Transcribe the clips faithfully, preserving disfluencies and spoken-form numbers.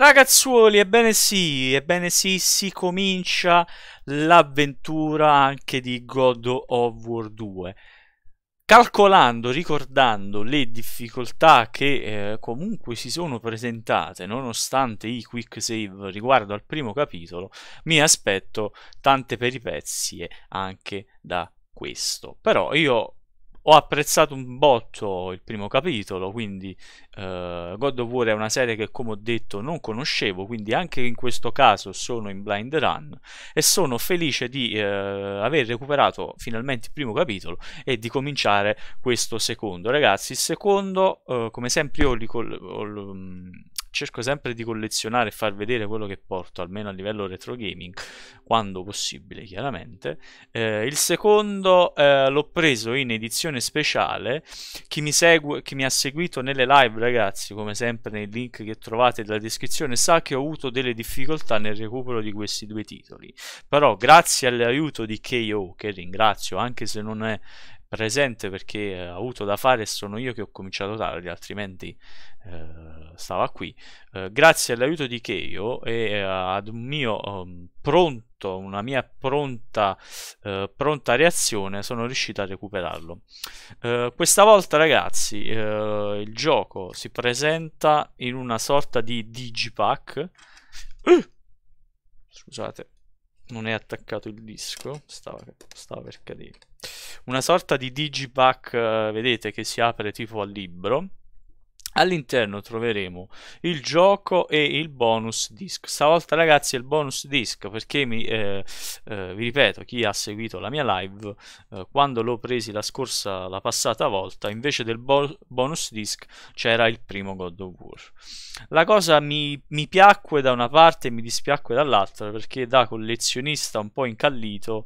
Ragazzuoli, ebbene sì, ebbene sì, si comincia l'avventura anche di God of War due. Calcolando, ricordando le difficoltà che eh, comunque si sono presentate nonostante i quick save riguardo al primo capitolo, mi aspetto tante peripezie anche da questo. Però io ho apprezzato un botto il primo capitolo, quindi eh, God of War è una serie che, come ho detto, non conoscevo, quindi anche in questo caso sono in blind run e sono felice di eh, aver recuperato finalmente il primo capitolo e di cominciare questo secondo. Ragazzi, il secondo, eh, come sempre io li col- ho- cerco sempre di collezionare e far vedere quello che porto, almeno a livello retro gaming, quando possibile, chiaramente. Eh, il secondo eh, l'ho preso in edizione speciale. Chi mi segue, chi mi ha seguito nelle live, ragazzi, come sempre nei link che trovate nella descrizione, sa che ho avuto delle difficoltà nel recupero di questi due titoli. Però grazie all'aiuto di K O, che ringrazio, anche se non è presente perché ha avuto da fare e sono io che ho cominciato tardi, altrimenti eh, stava qui. Eh, grazie all'aiuto di Keio e eh, ad un mio um, pronto, una mia pronta, eh, pronta reazione sono riuscito a recuperarlo. Eh, questa volta, ragazzi, eh, il gioco si presenta in una sorta di digipack. Uh! Scusate, non è attaccato il disco, stava, stava per cadere. Una sorta di digipack, eh, vedete, che si apre tipo al libro. All'interno troveremo il gioco e il bonus disc. Stavolta, ragazzi, è il bonus disc perché mi, eh, eh, vi ripeto, chi ha seguito la mia live, eh, quando l'ho presi la scorsa, la passata volta, invece del bo- bonus disc c'era il primo God of War. La cosa mi, mi piacque da una parte e mi dispiacque dall'altra, perché da collezionista un po' incallito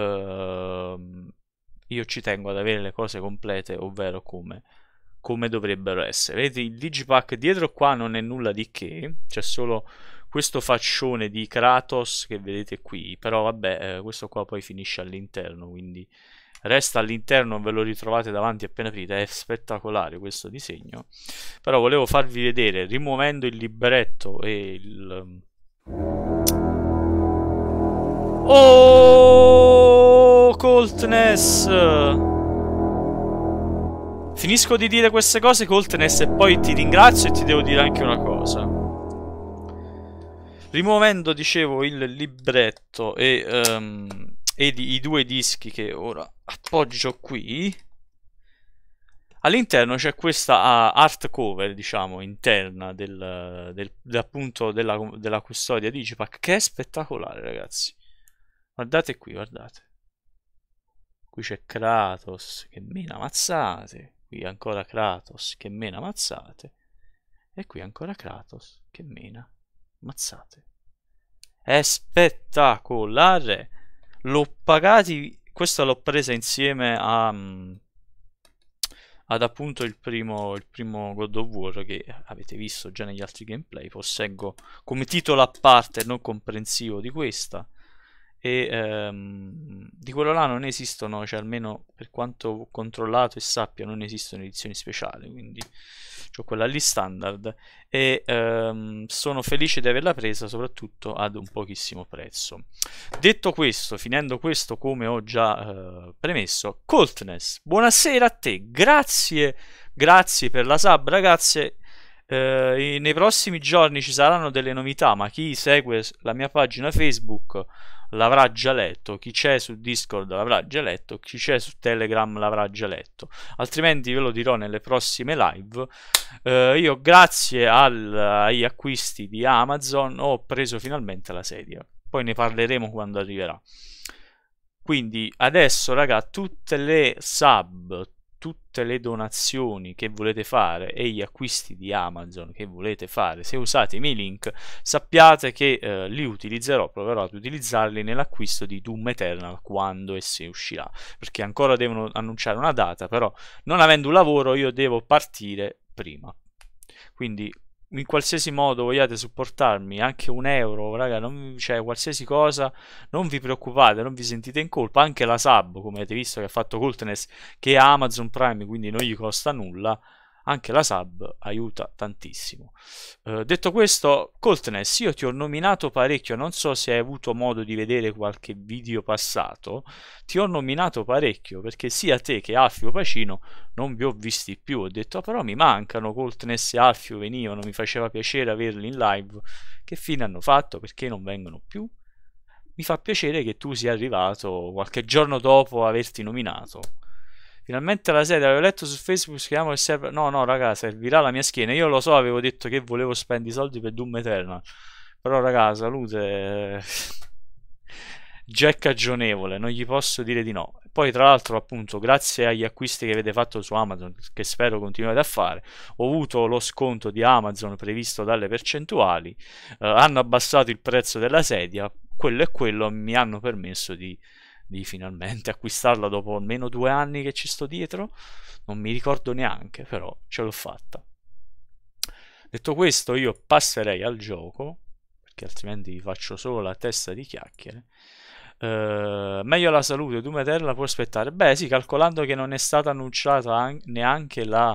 eh, io ci tengo ad avere le cose complete, ovvero come come dovrebbero essere. Vedete, il digipack dietro qua non è nulla di che, c'è solo questo faccione di Kratos che vedete qui, però vabbè, eh, questo qua poi finisce all'interno, quindi resta all'interno, ve lo ritrovate davanti appena aprite. È spettacolare questo disegno, però volevo farvi vedere, rimuovendo il libretto e il... Oh, Coldness! Finisco di dire queste cose, Coldness, e poi ti ringrazio e ti devo dire anche una cosa. Rimuovendo, dicevo, il libretto e, um, e di, i due dischi che ora appoggio qui, all'interno c'è questa uh, art cover, diciamo, interna del, del, del, appunto della, della custodia digipack, che è spettacolare, ragazzi. Guardate qui, guardate. Qui c'è Kratos che mena mazzate. Qui ancora Kratos che mena mazzate. E qui ancora Kratos che mena mazzate. È spettacolare. L'ho pagati. Questa l'ho presa insieme a ad appunto il primo, il primo God of War, che avete visto già negli altri gameplay. Posseggo come titolo a parte non comprensivo di questa. E ehm, di quello là non esistono, cioè almeno per quanto ho controllato e sappia, non esistono edizioni speciali, quindi ho quella lì standard e ehm, sono felice di averla presa soprattutto ad un pochissimo prezzo. Detto questo, finendo questo, come ho già eh, premesso, Coldness, buonasera a te, grazie, grazie per la sub, ragazzi. Eh, nei prossimi giorni ci saranno delle novità, ma chi segue la mia pagina Facebook l'avrà già letto, chi c'è su Discord l'avrà già letto, chi c'è su Telegram l'avrà già letto, altrimenti ve lo dirò nelle prossime live. Eh, io grazie al, agli acquisti di Amazon ho preso finalmente la sedia, poi ne parleremo quando arriverà. Quindi adesso, raga, tutte le sub, tutte le donazioni che volete fare e gli acquisti di Amazon che volete fare, se usate i miei link, sappiate che eh, li utilizzerò, proverò ad utilizzarli nell'acquisto di Doom Eternal quando e se uscirà, perché ancora devono annunciare una data, però non avendo un lavoro io devo partire prima. Quindi in qualsiasi modo vogliate supportarmi, anche un euro, raga, non, cioè qualsiasi cosa, non vi preoccupate, non vi sentite in colpa, anche la sub, come avete visto che ha fatto Coldness, che è Amazon Prime, quindi non gli costa nulla, anche la sub aiuta tantissimo. Uh, detto questo, Coltness, io ti ho nominato parecchio, non so se hai avuto modo di vedere qualche video passato, ti ho nominato parecchio perché sia te che Alfio Pacino non vi ho visti più. Ho detto oh, però mi mancano Coltness e Alfio, venivano, mi faceva piacere averli in live. Che fine hanno fatto? Perché non vengono più? Mi fa piacere che tu sia arrivato qualche giorno dopo averti nominato. Finalmente la sedia, avevo letto su Facebook, si chiama il server. No, no, raga, servirà la mia schiena. Io lo so, avevo detto che volevo spendere i soldi per Doom Eternal. Però, raga, salute. Jack cagionevole, non gli posso dire di no. Poi, tra l'altro, appunto, grazie agli acquisti che avete fatto su Amazon, che spero continuate a fare, ho avuto lo sconto di Amazon previsto dalle percentuali. Eh, hanno abbassato il prezzo della sedia. Quello e quello mi hanno permesso di. di finalmente acquistarla dopo almeno due anni che ci sto dietro. Non mi ricordo neanche, però ce l'ho fatta. Detto questo, io passerei al gioco, perché altrimenti vi faccio solo la testa di chiacchiere. Uh, meglio la salute, Doom Eternal può aspettare. Beh sì, calcolando che non è stata annunciata neanche la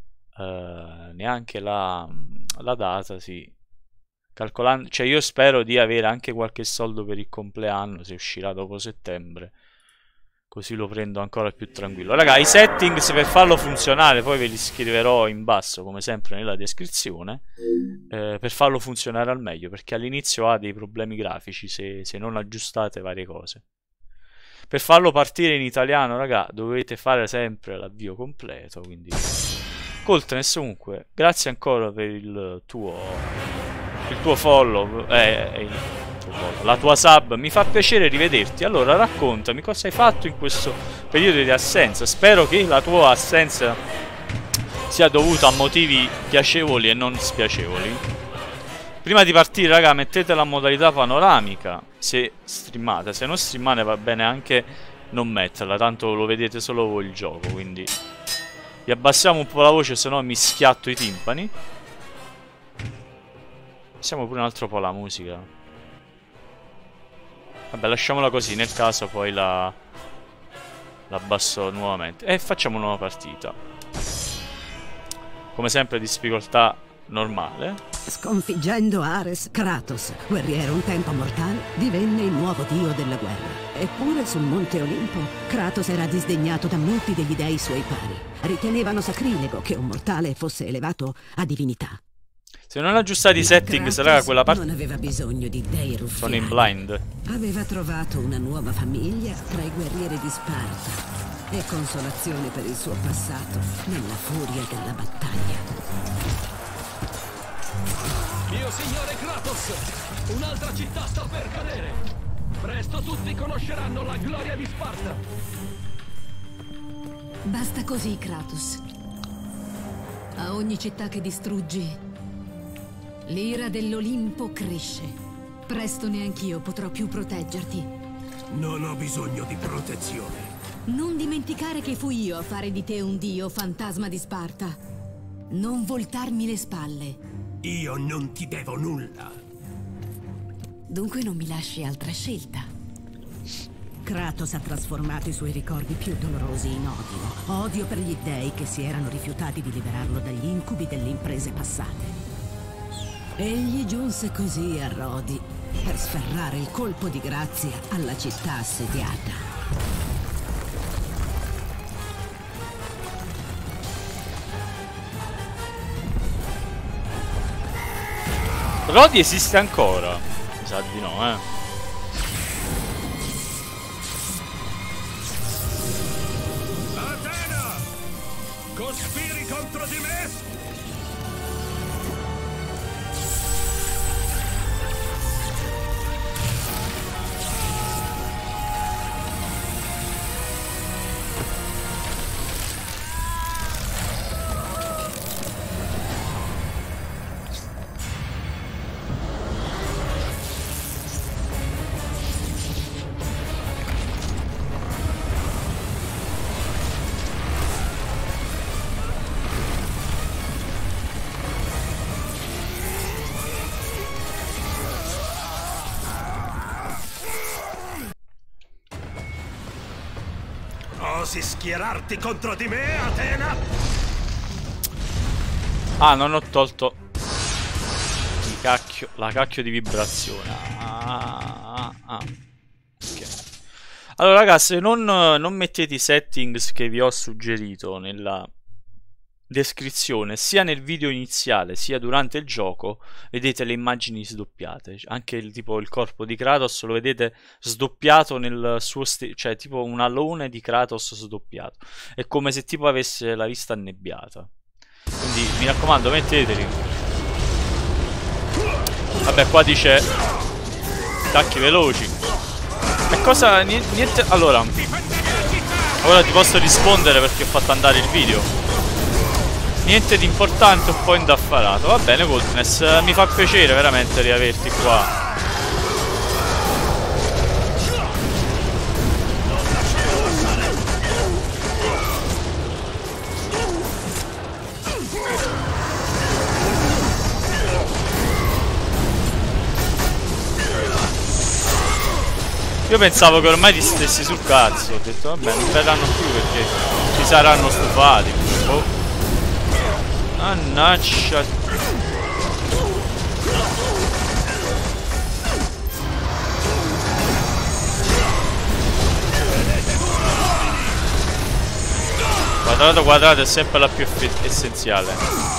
uh, neanche la, la data, sì. Calcolando, cioè io spero di avere anche qualche soldo per il compleanno se uscirà dopo settembre, così lo prendo ancora più tranquillo. Raga, i settings per farlo funzionare poi ve li scriverò in basso come sempre nella descrizione, eh, per farlo funzionare al meglio, perché all'inizio ha dei problemi grafici se, se non aggiustate varie cose. Per farlo partire in italiano, raga, dovete fare sempre l'avvio completo, quindi Coltness, comunque grazie ancora per il tuo il tuo follow, eh, eh, il tuo follow, la tua sub, mi fa piacere rivederti. Allora raccontami cosa hai fatto in questo periodo di assenza. Spero che la tua assenza sia dovuta a motivi piacevoli e non spiacevoli. Prima di partire, raga, mettete la modalità panoramica se streamate, se non streamate va bene anche non metterla, tanto lo vedete solo voi il gioco, quindi vi abbassiamo un po' la voce, se no mi schiatto i timpani. Passiamo pure un altro po' la musica. Vabbè, lasciamola così, nel caso poi la la abbasso nuovamente e facciamo una nuova partita. Come sempre difficoltà normale. Sconfiggendo Ares, Kratos, guerriero un tempo mortale, divenne il nuovo dio della guerra. Eppure sul monte Olimpo, Kratos era disdegnato da molti degli dei suoi pari. Ritenevano sacrilego che un mortale fosse elevato a divinità. Se non aggiustate i settings, raga, quella parte non aveva bisogno di dei ruffiani. Sono in blind. Aveva trovato una nuova famiglia tra i guerrieri di Sparta e consolazione per il suo passato nella furia della battaglia. Mio signore Kratos, un'altra città sta per cadere. Presto tutti conosceranno la gloria di Sparta. Basta così, Kratos. A ogni città che distruggi, l'ira dell'Olimpo cresce. Presto neanch'io potrò più proteggerti. Non ho bisogno di protezione. Non dimenticare che fui io a fare di te un dio, fantasma di Sparta. Non voltarmi le spalle. Io non ti devo nulla. Dunque non mi lasci altra scelta. Kratos ha trasformato i suoi ricordi più dolorosi in odio. Odio per gli dei che si erano rifiutati di liberarlo dagli incubi delle imprese passate. Egli giunse così a Rodi per sferrare il colpo di grazia alla città assediata. Rodi esiste ancora? Mi sa di no, eh. Atena! Cospiri contro di me? Osi schierarti contro di me, Atena? Ah, non ho tolto il cacchio, la cacchio di vibrazione. Ah, ah, ah. Ok. Allora ragazzi, non, non mettete i settings che vi ho suggerito nella descrizione, sia nel video iniziale sia durante il gioco. Vedete le immagini sdoppiate, anche il, tipo il corpo di Kratos lo vedete sdoppiato nel suo stesso, cioè tipo un alone di Kratos sdoppiato, è come se tipo avesse la vista annebbiata. Quindi mi raccomando, metteteli. Vabbè, qua dice attacchi veloci e cosa, niente. Allora ora ti posso rispondere perché ho fatto andare il video. Niente di importante, un po' indaffarato. Va bene, Coldness, mi fa piacere veramente riaverti qua. Io pensavo che ormai ti stessi sul cazzo. Ho detto vabbè, non verranno più perché ci saranno stufati. Oh. Mannaggia. Quadrato quadrato è sempre la più essenziale.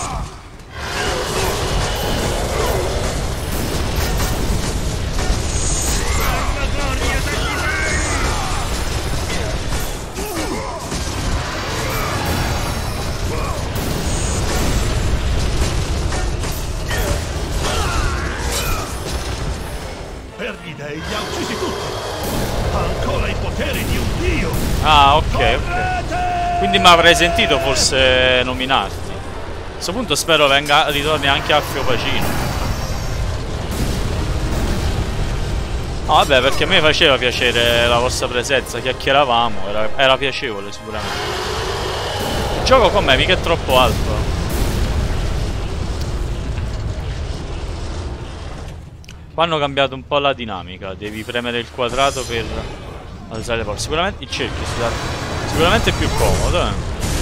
Li ha uccisi tutti. Ha ancora i poteri di un dio. Ah, ok, ok. Quindi mi avrei sentito forse nominarti. A questo punto spero venga, ritorni anche Alfio Pacino. No, vabbè, perché a me faceva piacere la vostra presenza, chiacchieravamo, era, era piacevole sicuramente. Il gioco com'è? Mica è troppo alto. Qua hanno cambiato un po' la dinamica, devi premere il quadrato per alzare le forze. Sicuramente il cerchio, scusate. Sicuramente è più comodo, eh.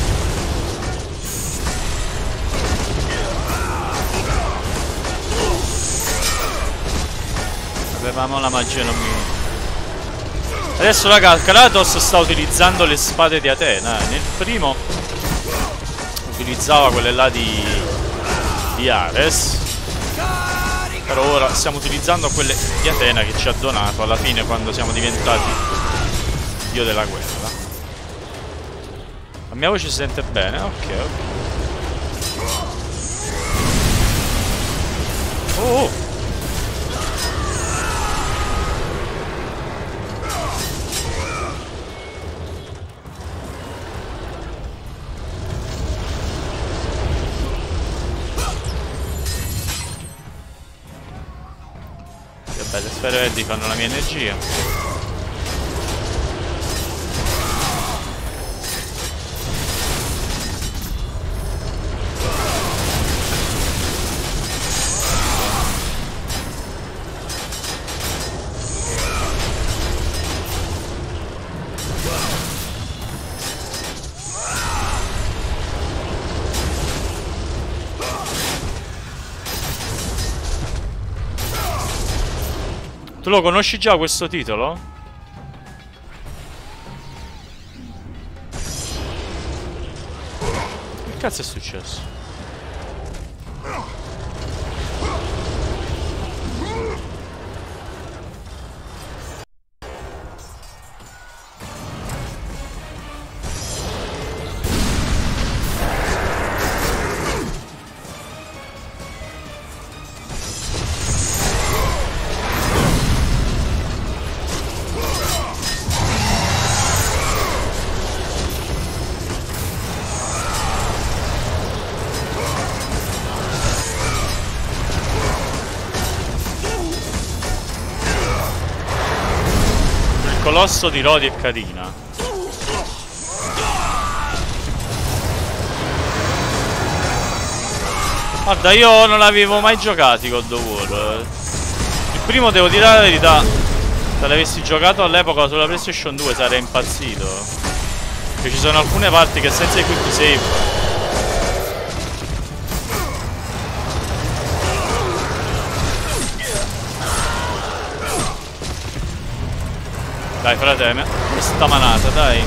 Avevamo la magia non mi... Adesso raga, Kratos sta utilizzando le spade di Atena, eh. Nel primo utilizzava quelle là di, di Ares. Però ora stiamo utilizzando quelle di Atena che ci ha donato alla fine quando siamo diventati dio della guerra. La mia voce si sente bene? Ok, ok. Oh, oh. Beh, le sfere verdi fanno la mia energia. Tu lo conosci già questo titolo? Che cazzo è successo? Colosso di Rodi e Carina. Guarda, io non l'avevo mai giocato God of War. Il primo, devo dire la verità, se l'avessi giocato all'epoca sulla PlayStation due sarei impazzito. Perché ci sono alcune parti che senza i quick save Dai frate, questa manata, dai.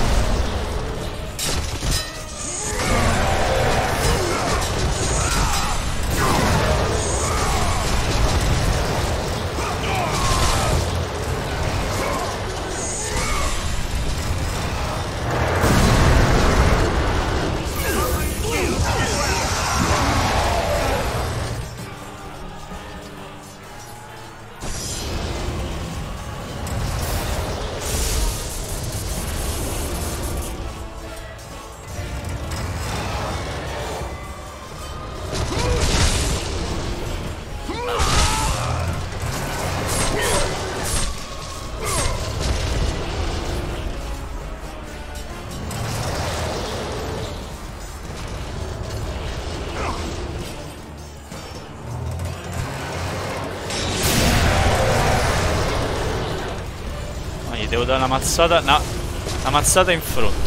Devo dare una mazzata, no, una mazzata in fronte.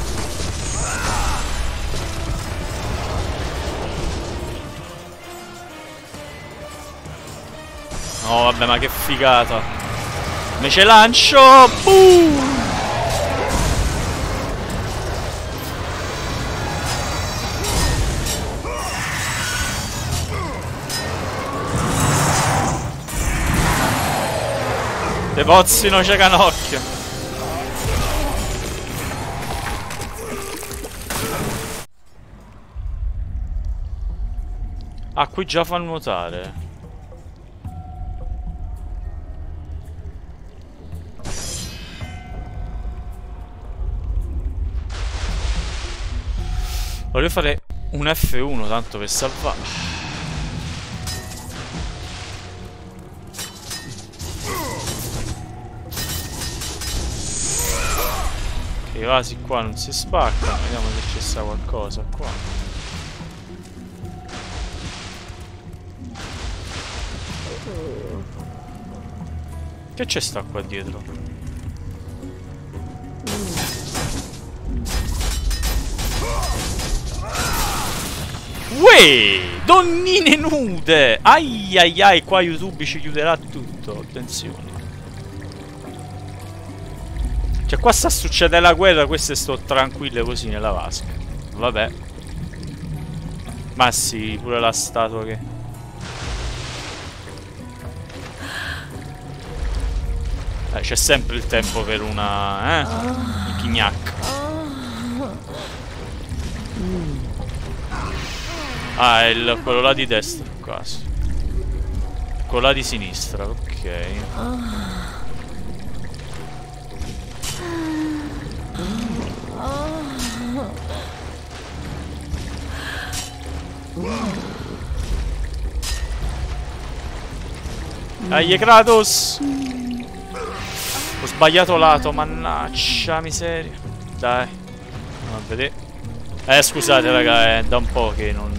No, vabbè, ma che figata. Me ce lancio. Boom! De pozzino c'è canocchio. Ah, qui già fa nuotare. Voglio fare un F uno tanto per salvare. I vasi qua non si spaccano, vediamo se ci sta qualcosa qua. Che c'è sta qua dietro? Uè! Donnine nude! Ai ai ai, qua YouTube ci chiuderà tutto, attenzione. Cioè qua sta succedendo la guerra, queste sto tranquille così nella vasca. Vabbè. Ma sì, pure la statua che... Eh, c'è sempre il tempo per una... eh? Il chignac. Ah, è il, quello là di destra, quasi. Quello là di sinistra, ok. Dai Kratos! Ho sbagliato lato, mannaggia miseria. Dai. Non a vedere. Eh scusate raga, è da un po' che non...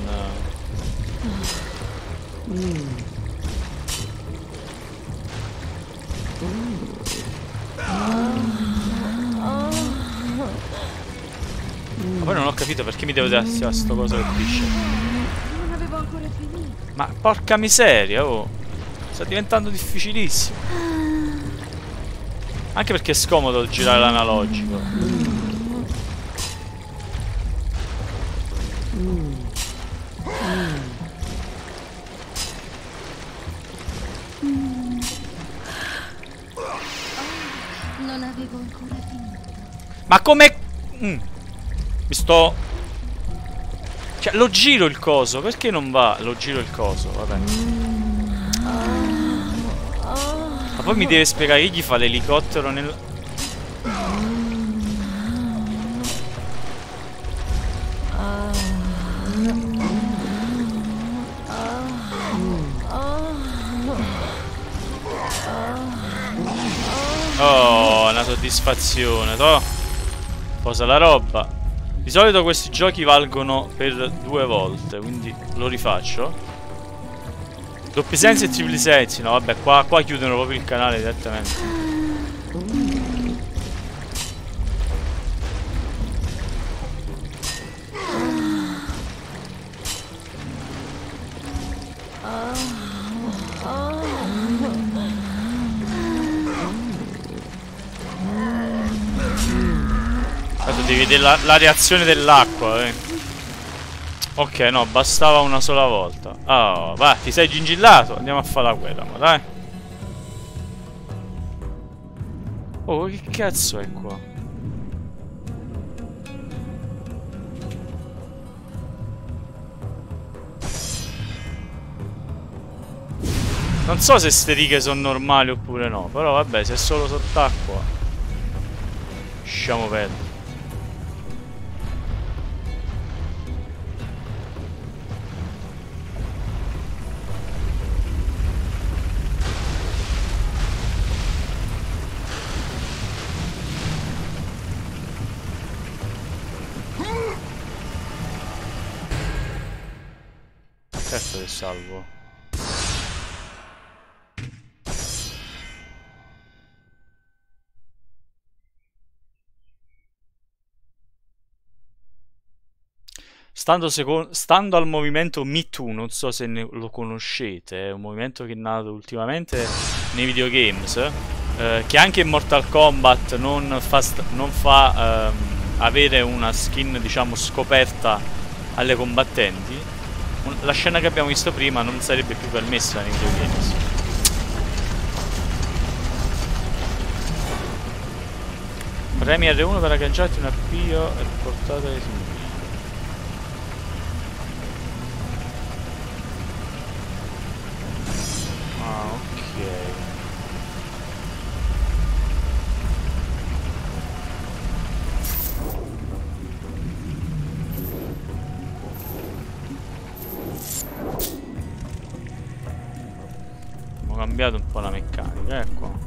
Ma poi non ho capito perché mi devo dare a sto coso del pesce. Non avevo ancora finito. Ma porca miseria, oh. Sta diventando difficilissimo. Anche perché è scomodo girare l'analogico. Non avevo ancora finito. Ma come... Mm. Mi sto... Cioè, lo giro il coso. Perché non va? Lo giro il coso, vabbè. Ma poi mi deve spiegare chi gli fa l'elicottero nel... Oh, una soddisfazione, toh. Posa la roba. Di solito questi giochi valgono per due volte, quindi lo rifaccio. Doppi sensi e tripli sensi. No, vabbè, qua, qua chiudono proprio il canale direttamente. devi vedere la, la reazione dell'acqua, eh. Ok, no, bastava una sola volta. Oh, vai, ti sei gingillato. Andiamo a fare la guerra, ma dai. Oh, che cazzo è qua? Non so se ste righe sono normali oppure no, però vabbè, se è solo sott'acqua lasciamo perdere. Certo che salvo. Stando, stando al movimento Me Too, non so se ne lo conoscete, è un movimento che è nato ultimamente nei videogames, eh, che anche in Mortal Kombat non fa, non fa ehm, avere una skin, diciamo, scoperta alle combattenti. La scena che abbiamo visto prima non sarebbe più permessa nei videogames. Premi R uno per agganciarti un appio e portata ai simboli. Ah, ok. Abbiamo cambiato un po' la meccanica, ecco.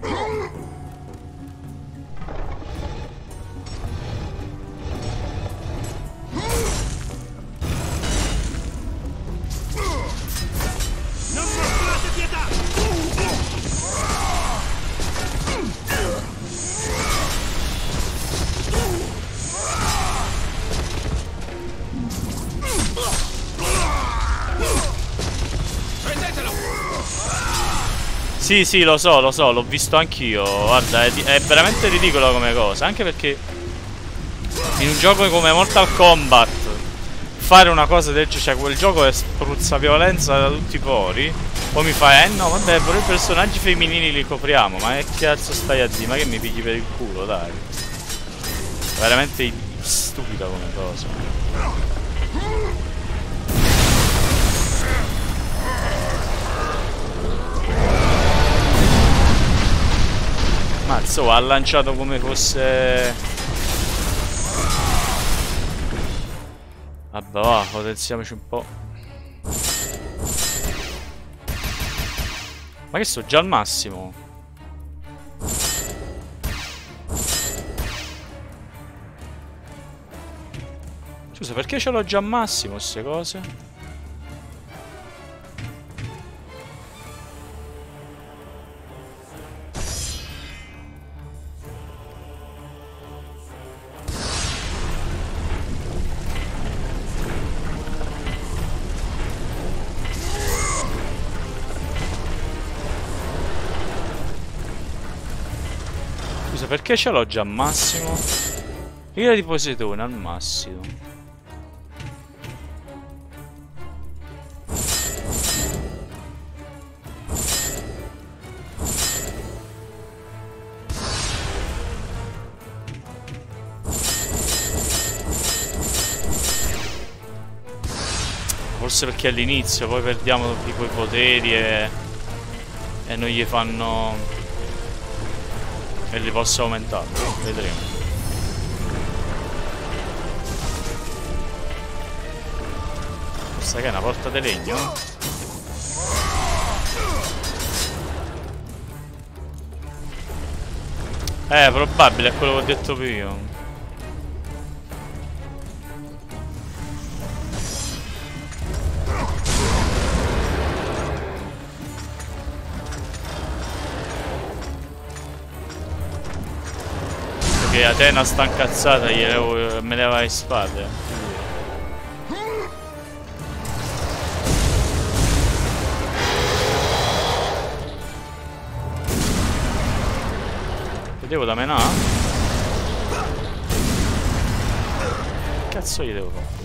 Sì, sì, lo so, lo so, l'ho visto anch'io. Guarda, è, è veramente ridicolo come cosa. Anche perché in un gioco come Mortal Kombat fare una cosa del genere, cioè quel gioco è spruzza violenza da tutti i pori. Poi mi fai, eh no, vabbè, pure i personaggi femminili li copriamo. Ma che cazzo stai a dire? Ma che mi pigli per il culo, dai. È veramente stupida come cosa. Mazzo, ha lanciato come fosse... Vabbè, va, potenziamoci un po'. Ma che sto già al massimo? Scusa, perché ce l'ho già al massimo queste cose? Perché ce l'ho già al massimo? Ira di Poseidone al massimo. Forse perché all'inizio poi perdiamo tipo i poteri e, e non gli fanno... E li posso aumentare, vedremo. Questa che è una porta di legno? Eh, probabile, è quello che ho detto prima. Atena sta incazzata, gli levo, me leva le spade. Vedevo da menà. cazzo gli devo fare?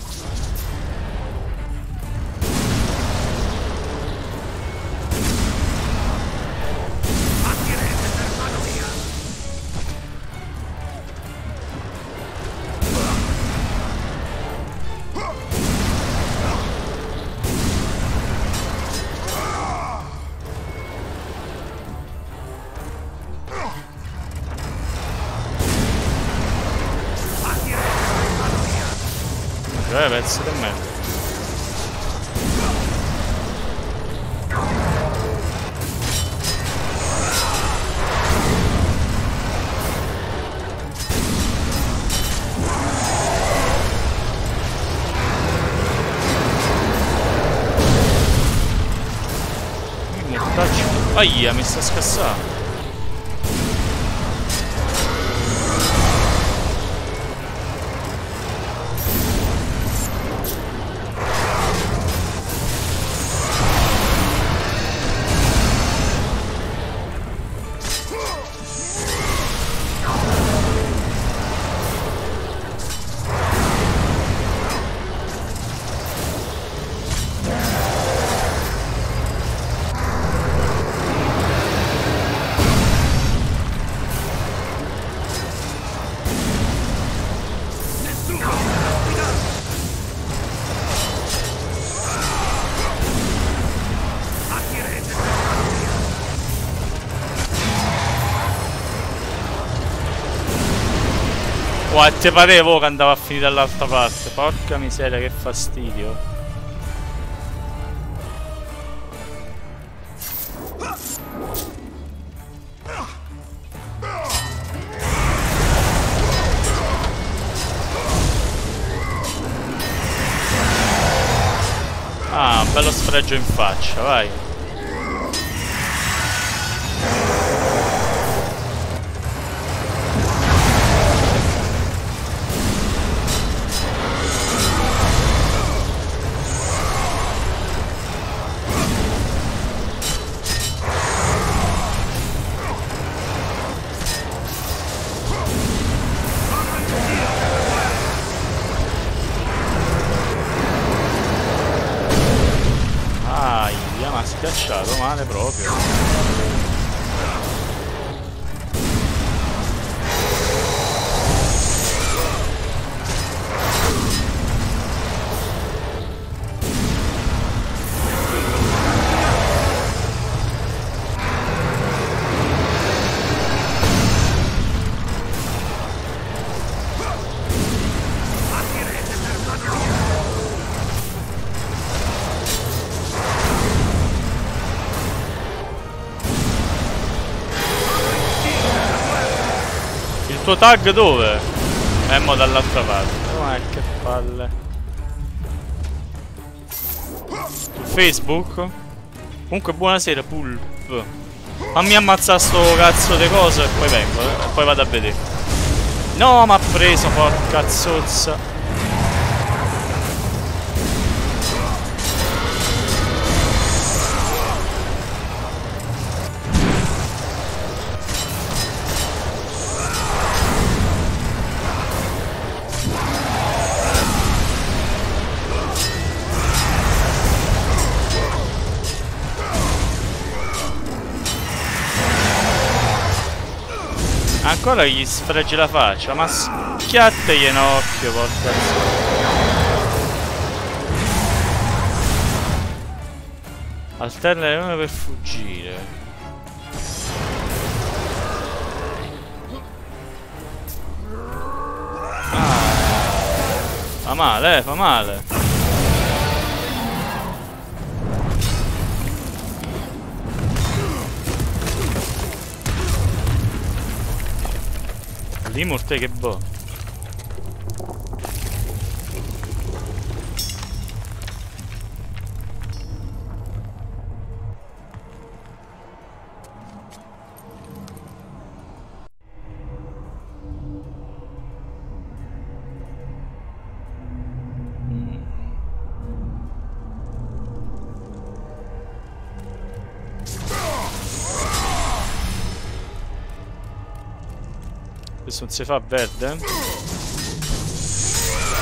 Eh, pezzo di merda. Mi mortaccio. Aia, mi sta scassando. Oh, e te parevo che andava a finire dall'altra parte. Porca miseria, che fastidio. Ah, bello sfregio in faccia, vai. Schiacciato male proprio. Il tuo tag dove? Eh, mo dall'altra parte. Ma che palle. Su Facebook? Comunque buonasera Pulp. Fammi ammazzare sto cazzo di cose e poi vengo, eh, e poi vado a vedere. No, mi ha preso, porca zozza. Ancora gli sfregi la faccia, ma schiattegli in occhio, porca zozza. Alterna le lune per fuggire. Ah. Fa male, eh, fa male. Lì morte che boh. Questo non si fa verde?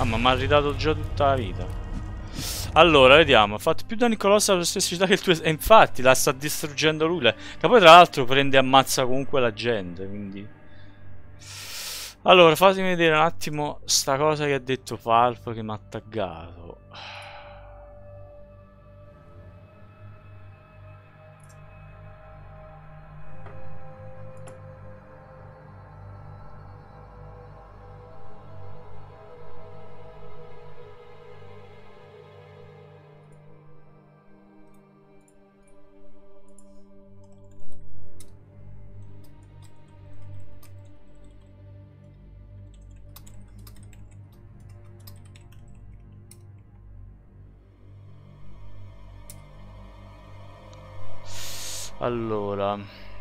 Ah, ma mi ha ridato già tutta la vita. Allora, vediamo. Ha fatto più danni colossali alla stessa città che il tuo... E infatti, la sta distruggendo lui. Che poi, tra l'altro, prende e ammazza comunque la gente, quindi... Allora, fatemi vedere un attimo sta cosa che ha detto Pulp che mi ha taggato. Allora,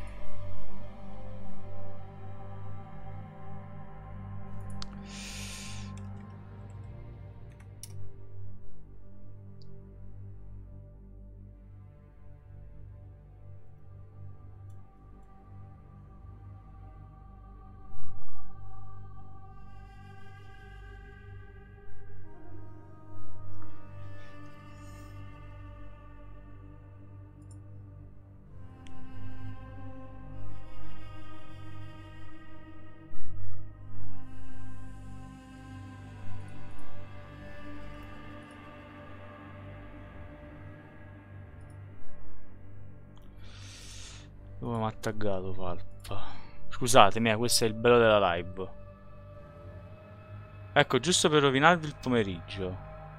dove mi ha taggato Pulp? Scusatemi, eh, questo è il bello della live. Ecco, giusto per rovinarvi il pomeriggio.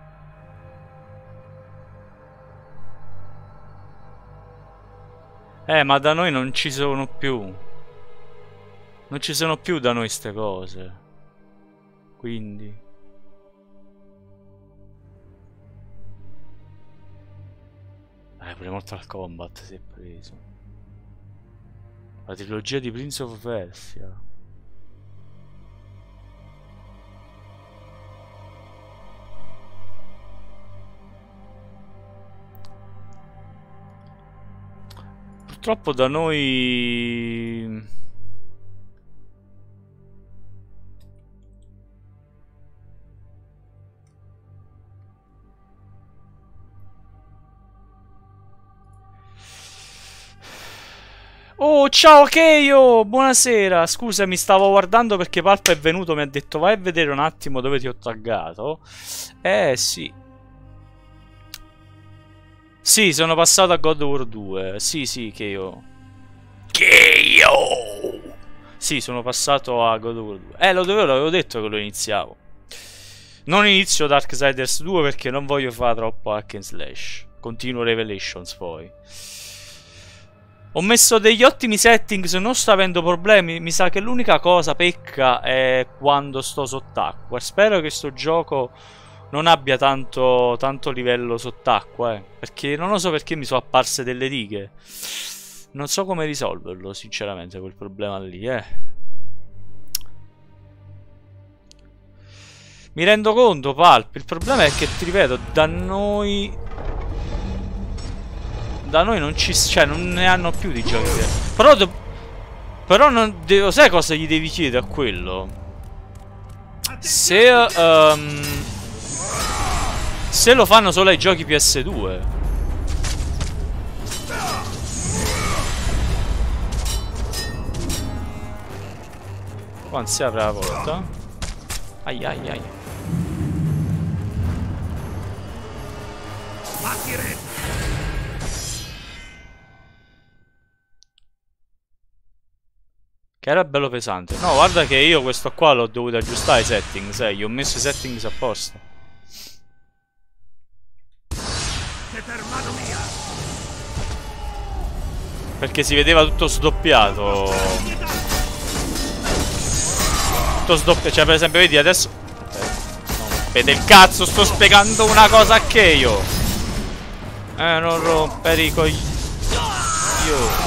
Eh, ma da noi non ci sono più. Non ci sono più da noi ste cose. Quindi... Eh, pure Mortal Kombat si è preso. La trilogia di Prince of Persia. Purtroppo da noi... Oh, ciao Keio! Buonasera! Scusami, stavo guardando perché Pulp è venuto, mi ha detto vai a vedere un attimo dove ti ho taggato. Eh, sì. Sì, sono passato a God of War due. Sì, sì, Keio. Keio! Sì, sono passato a God of War due. Eh, lo dovevo, l'avevo detto che lo iniziavo. Non inizio Darksiders due perché non voglio fare troppo hack and slash. Continuo Revelations poi. Ho messo degli ottimi settings, non sto avendo problemi. Mi sa che l'unica cosa pecca è quando sto sott'acqua. Spero che sto gioco non abbia tanto, tanto livello sott'acqua, eh. Perché non lo so perché mi sono apparse delle righe. Non so come risolverlo, sinceramente, quel problema lì, eh. Mi rendo conto, Pulp. Il problema è che, ti ripeto, da noi... Da noi non ci... cioè non ne hanno più di giochi. Però... Però non... Devo, sai cosa gli devi chiedere a quello? Se... Um, se lo fanno solo ai giochi P S due. Quando si apre la porta. Ai ai ai. Che era bello pesante. No, guarda che io questo qua l'ho dovuto aggiustare i settings, eh. Gli ho messo i settings apposta. Perché si vedeva tutto sdoppiato. Tutto sdoppiato. Cioè, per esempio, vedi adesso... Vede il cazzo, sto spiegando una cosa a che io. Eh, non rompere i coglioni. Io...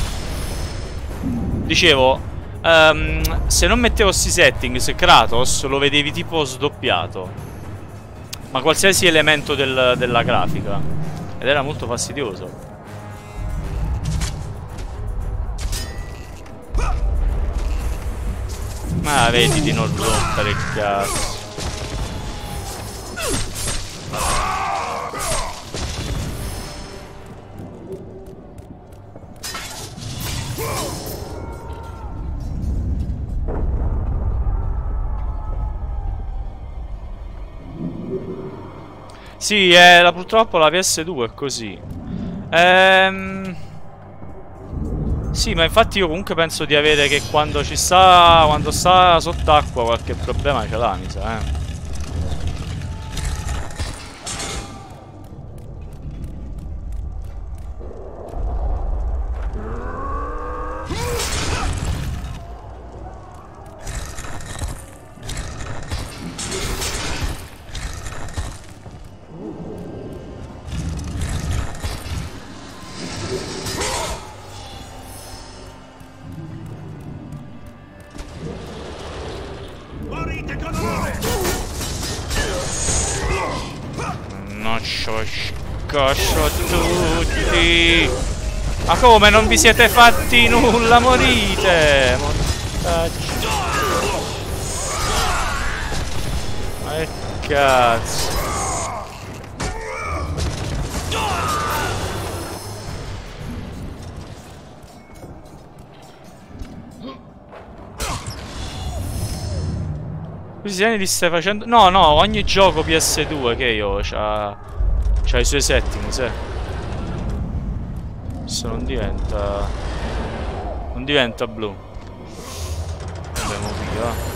Dicevo, um, se non mettevo sti settings, Kratos lo vedevi tipo sdoppiato. Ma qualsiasi elemento del, della grafica. Ed era molto fastidioso. Ma vedi di non rompere il cazzo. Sì, è, la, purtroppo la P S due è così. Ehm... Sì, ma infatti io comunque penso di avere che quando ci sta, quando sta sott'acqua qualche problema ce l'ha, mi sa, eh. Scoscio tutti. Ma come non vi siete fatti nulla? Morite. Mortacci. Ma che cazzo. Questi li stai facendo? No, no, ogni gioco P S due che io c'ha c'ha i suoi settings, eh. Questo non diventa... Non diventa blu. Andiamo via.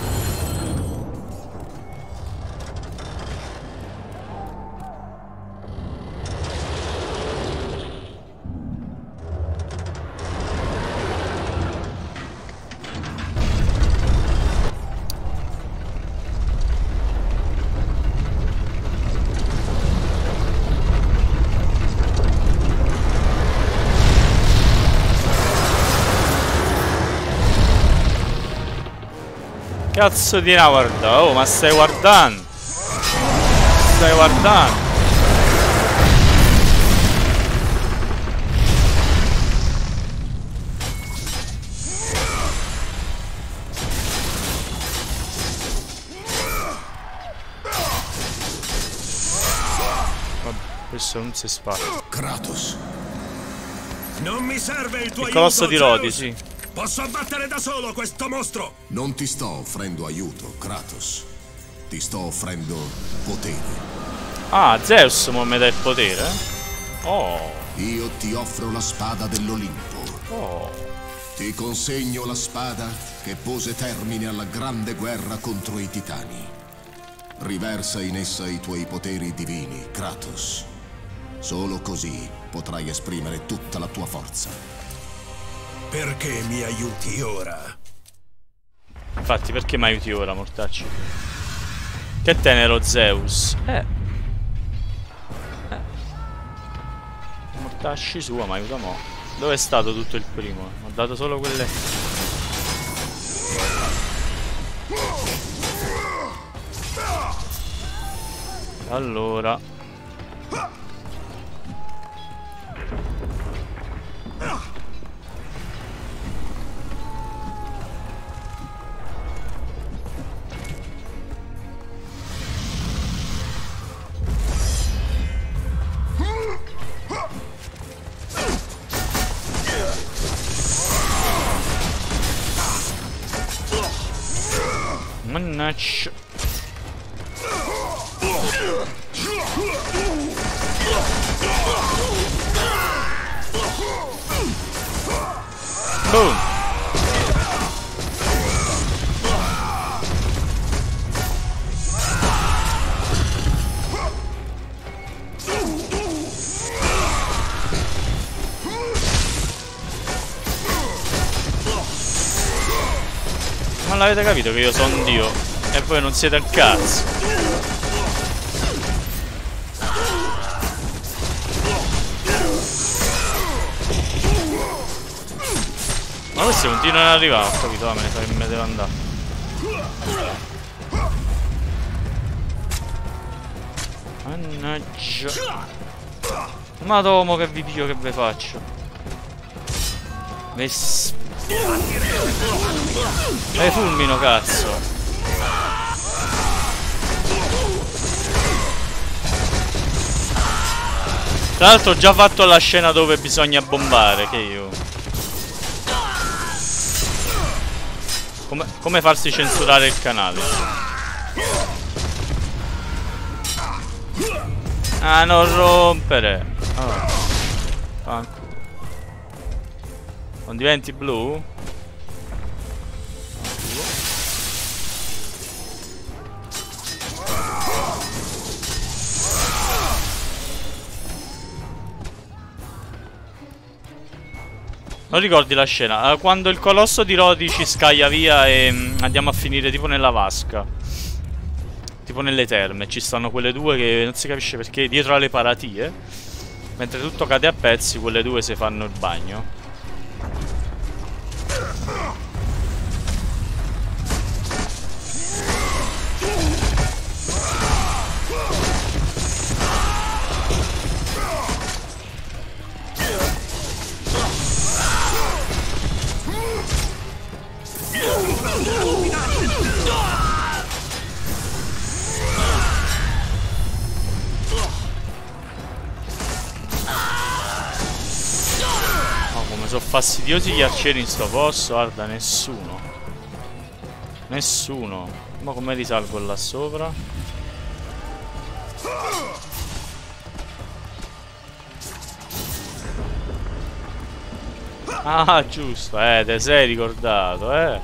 Cazzo di là, guarda, oh, ma stai guardando? Stai guardando? Vabbè, questo non si spara. Kratos. Non mi serve il tuo Il colosso aiuto, di Rodi, Zeus. sì. Posso abbattere da solo questo mostro! Non ti sto offrendo aiuto, Kratos. Ti sto offrendo potere. Ah, Zeus mo mi dà il potere? Oh. Io ti offro la spada dell'Olimpo. Oh. Ti consegno la spada che pose termine alla grande guerra contro i titani. Riversa in essa i tuoi poteri divini, Kratos. Solo così potrai esprimere tutta la tua forza. Perché mi aiuti ora? Infatti, perché mi aiuti ora, mortacci? Che tenero Zeus. Eh. Eh. Mortacci sua, ma aiuta mo. Dove è stato tutto il primo? Ho dato solo quelle... Allora... Mannaggia. Boom. Ma l'avete capito che io sono Dio e voi non siete un cazzo? Ma questi continuano ad arrivare, ho capito, ma me ne sa che me ne devo andare. Mannaggia. Ma domo che vi piglio, che vi faccio? Mess... E fulmino, cazzo. Tra l'altro ho già fatto la scena dove bisogna bombare, che io... Come, come farsi censurare il canale? Ah, non rompere. Oh. Fanculo. Non diventi blu? Non ricordi la scena? Quando il colosso di Rodi ci scaglia via e mm, andiamo a finire tipo nella vasca. Tipo nelle terme. Ci stanno quelle due che non si capisce perché dietro alle paratie. Mentre tutto cade a pezzi, quelle due si fanno il bagno. Sono fastidiosi gli arcieri in sto posto. Guarda, nessuno. Nessuno. Ma come risalgo là sopra? Ah, giusto. Eh, te sei ricordato, eh.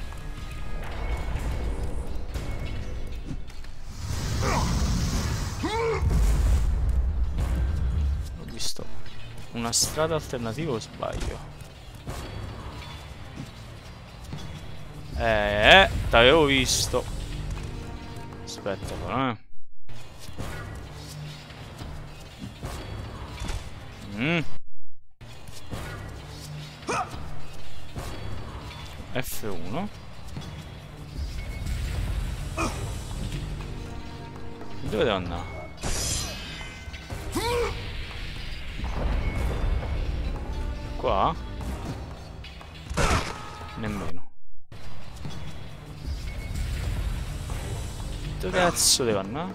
Ho visto una strada alternativa o sbaglio? Eh, eh, t'avevo visto. Aspetta però, eh. Mm. F uno. Dove devo andare? Qua? Nemmeno. Dove cazzo devo andare?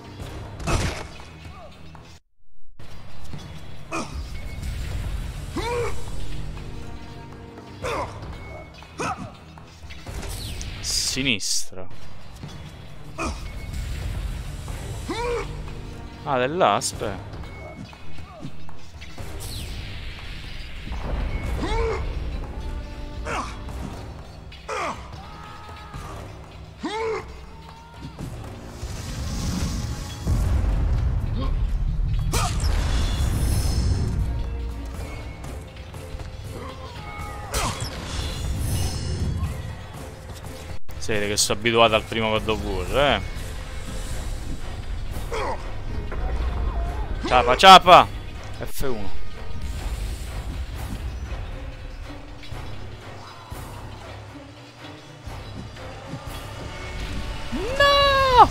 Sinistra. Ah, dell'aspe. Si vede che sono abituato al primo God of War, eh. Ciapa, ciapa! F uno. No!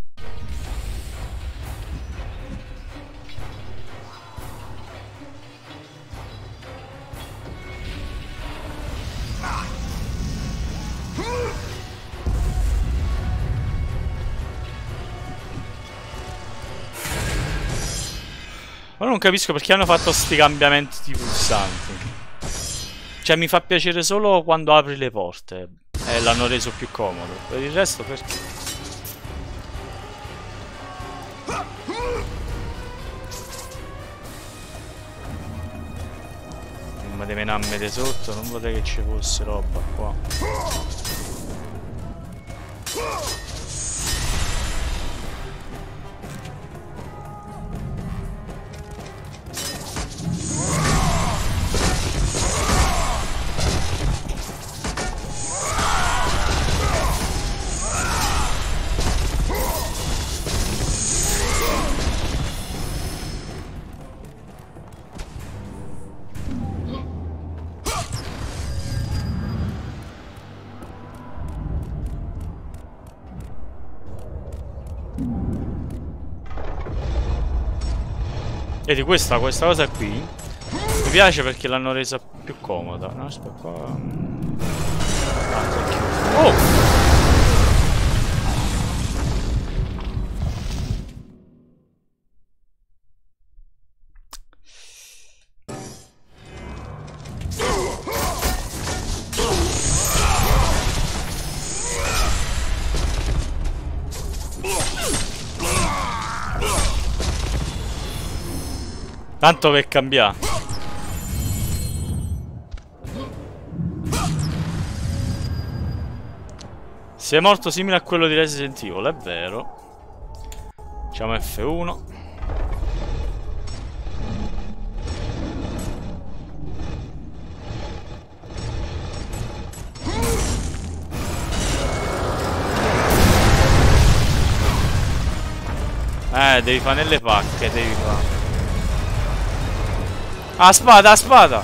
Ma non capisco perché hanno fatto sti cambiamenti di pulsanti. Cioè mi fa piacere solo quando apri le porte e l'hanno reso più comodo. Per il resto perché? Non mi deve menare sotto, non vorrei che ci fosse roba qua. Vedi questa, questa cosa qui mi piace perché l'hanno resa più comoda. No, aspetta qua. Oh! Tanto per cambiare. Sei morto simile a quello di Resident Evil, è vero. Facciamo F uno. Eh, devi fare nelle pacche, devi fare. Ah, spada, spada.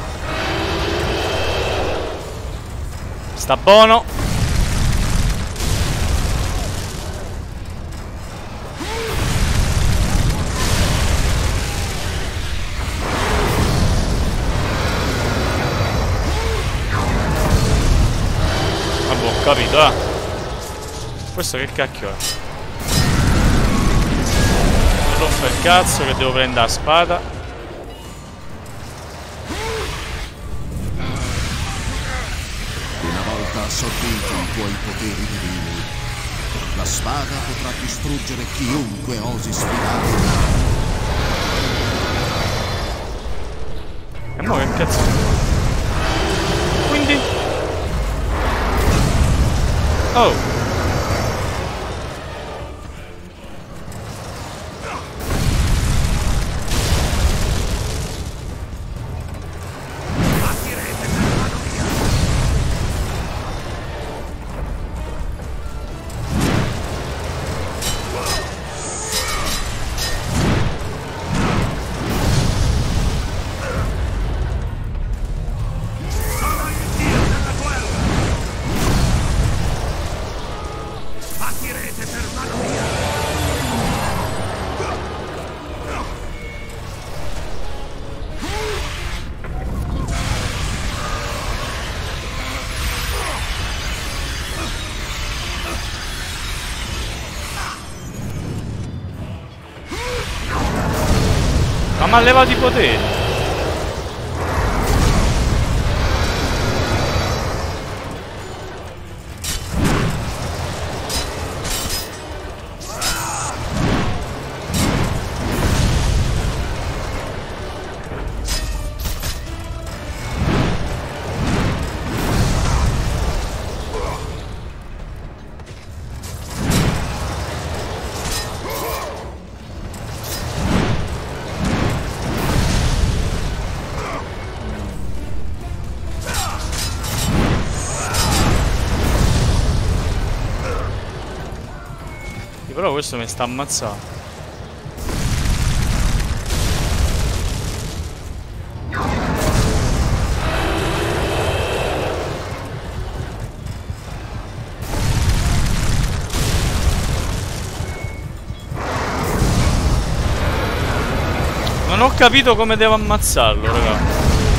Sta buono. Vabbè, ho capito, eh. Questo che cacchio è? Mi rompo il cazzo che devo prendere la spada. Assorbiti i tuoi poteri divini, la spada potrà distruggere chiunque osi sfidarla. E mo che cazzo? Quindi? Oh! Ma mi ha levato i poteri. Però questo mi sta ammazzando. Non ho capito come devo ammazzarlo, raga.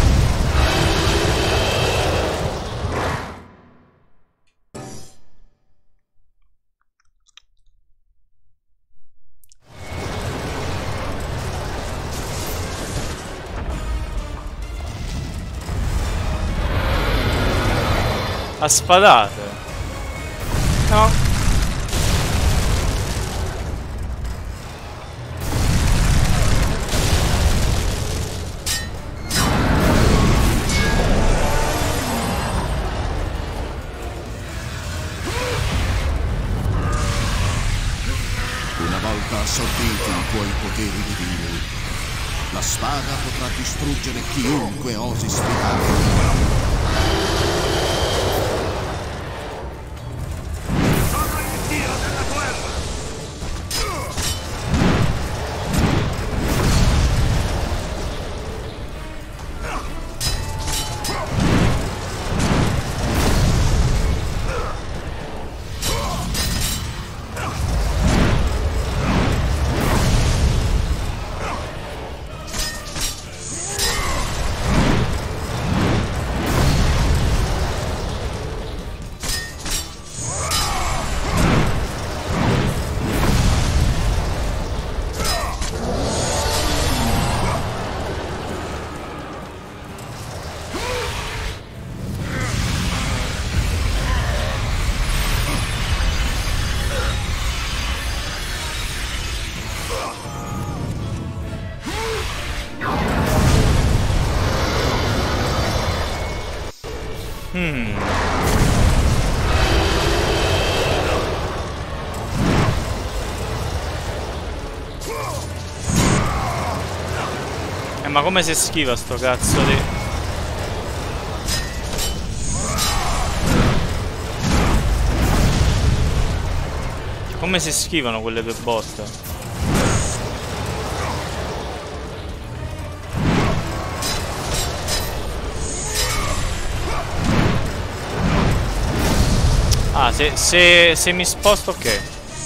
A spadate. No. Una volta assorbiti i tuoi poteri divini, la spada potrà distruggere chiunque osi sfidarla. ma come si schiva sto cazzo di... Come si schivano quelle due botte? Ah, se, se, se mi sposto, ok.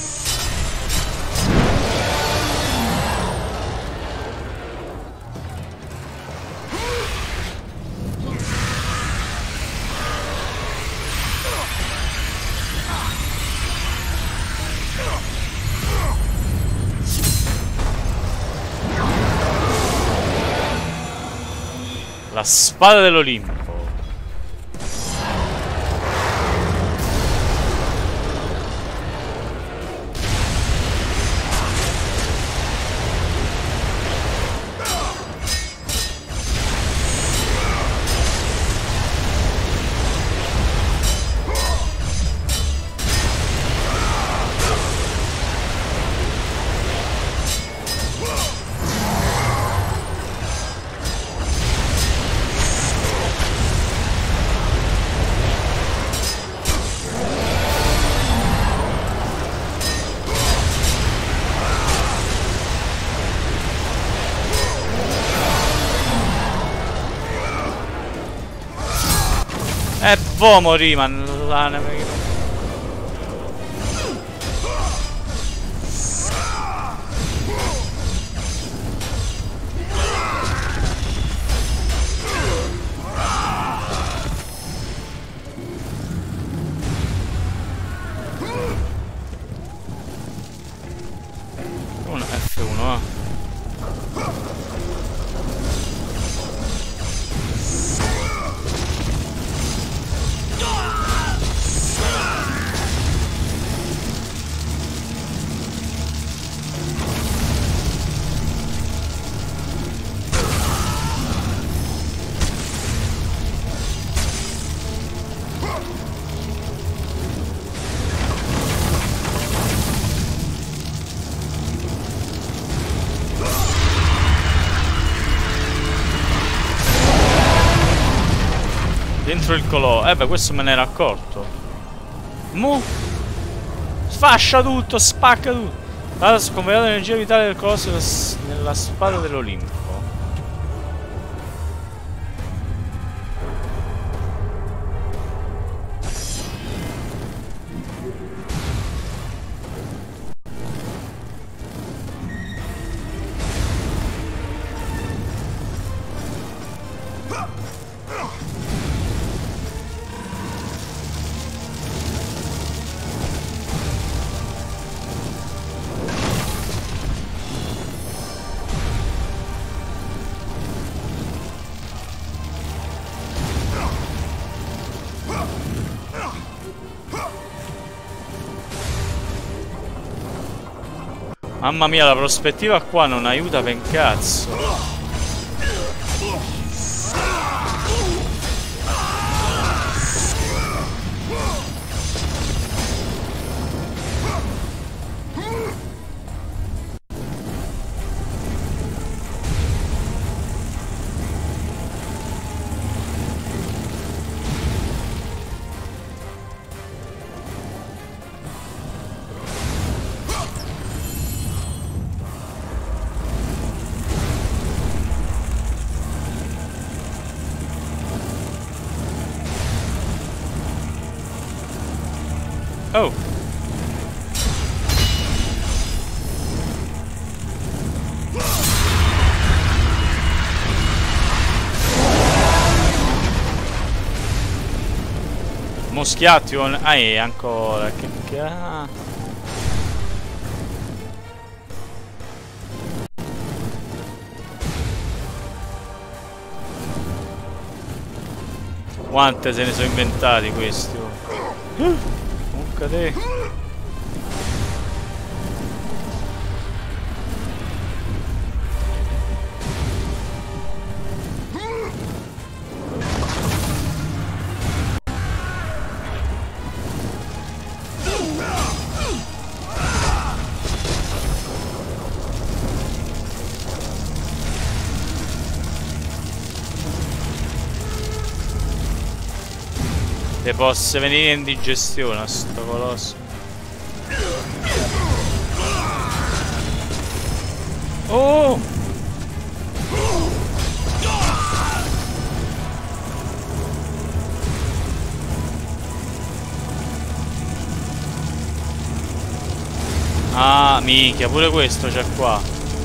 La spada dell'Olimpo. Eh, vo morì, man. Un F uno, eh. Dentro il colò. Eh beh, questo me ne ero accorto. Mu sfascia tutto, spacca tutto. Ha sconvogliato l'energia vitale del colosso nella spada dell'Olimpo. Mamma mia, la prospettiva qua non aiuta per cazzo. Oh. Moschiation. Ah, è ancora. Che cazzo. Quante se ne sono inventati questi? Oh. Te. possa venire in digestione a sto colosso. Oh! Ah, minchia, pure questo c'è qua.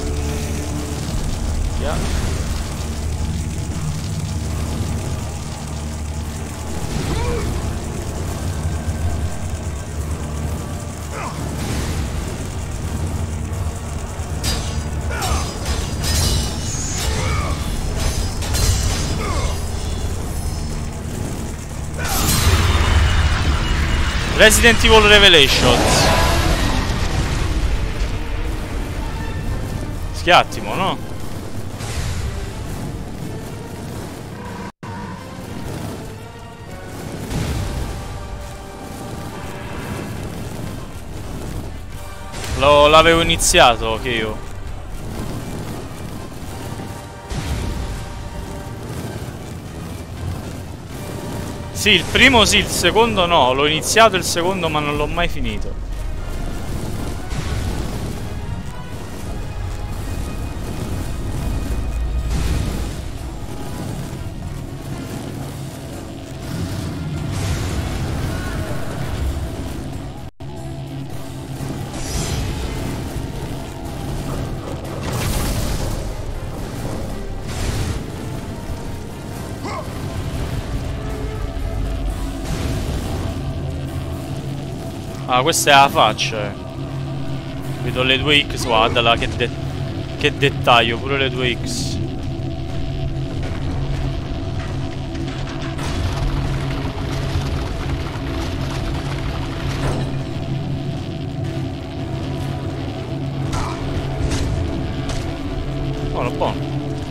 Yeah. Resident Evil Revelations. Schiattimo, no? Lo l'avevo iniziato che io. Sì, il primo sì, il secondo no. L'ho iniziato il secondo ma non l'ho mai finito. Ah, questa è la faccia, eh. Vedo le due X, guardala che, de che dettaglio, pure le due X. Buono, buono.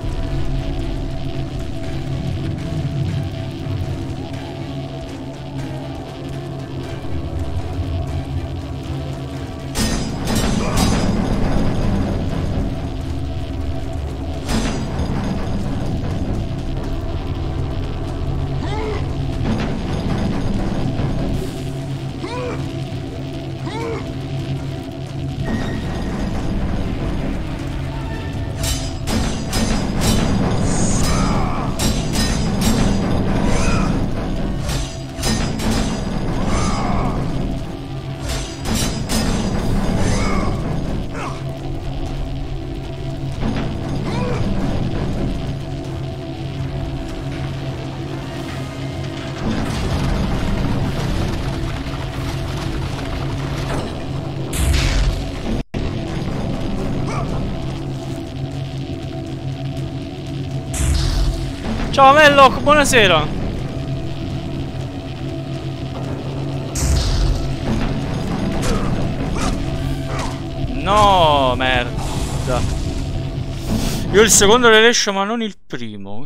Ciao Melloc, buonasera. No, merda. Io il secondo le lascio ma non il primo.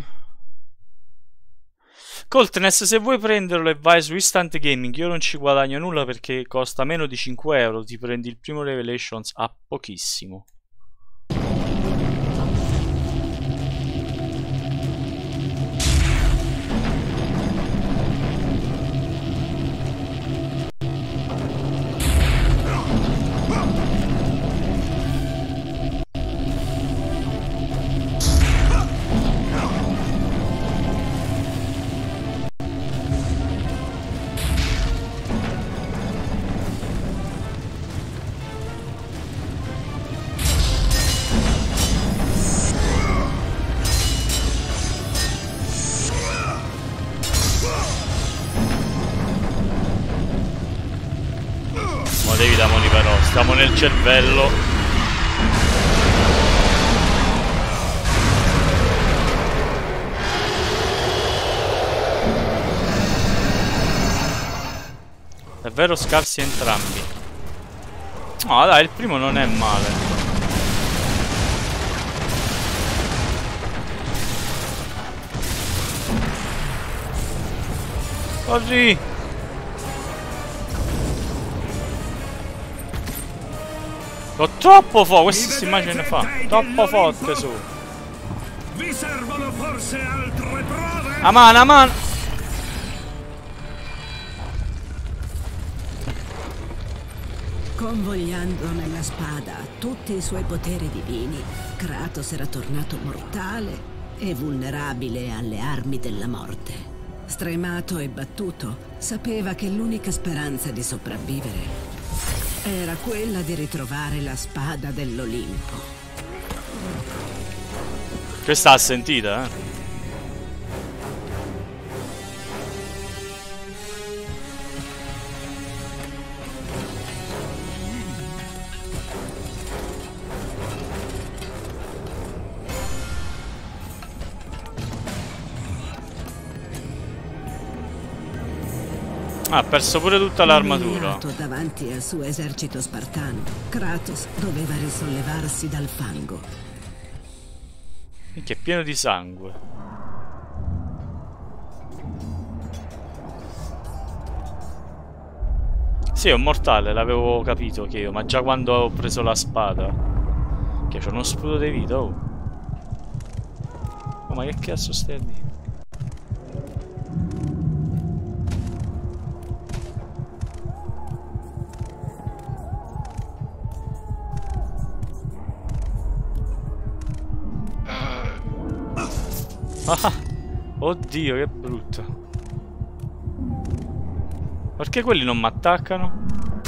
Coltness, se vuoi prenderlo e vai su Instant Gaming, io non ci guadagno nulla perché costa meno di cinque euro. Ti prendi il primo Revelations a pochissimo. Devi da moni però, stiamo nel cervello. Davvero scarsi entrambi. No dai, il primo non è male. Corri! Ho troppo forte, questa si immagine fa. Troppo forte su. Vi servono forse altre prove? A mano, a mano. Convogliando nella spada tutti i suoi poteri divini, Kratos era tornato mortale e vulnerabile alle armi della morte. Stremato e battuto, sapeva che l'unica speranza di sopravvivere era quella di ritrovare la spada dell'Olimpo. Questa l'ha sentita, eh? Ah, ha perso pure tutta l'armatura. Umiliato davanti al suo esercito spartano, Kratos doveva risollevarsi dal fango. Che è pieno di sangue. Sì, è un mortale, l'avevo capito che io, ma già quando ho preso la spada. Che c'è uno sputo di vita, oh. Oh, ma che cazzo stai a dire? Ah, oddio, che brutto. Perché quelli non mi attaccano?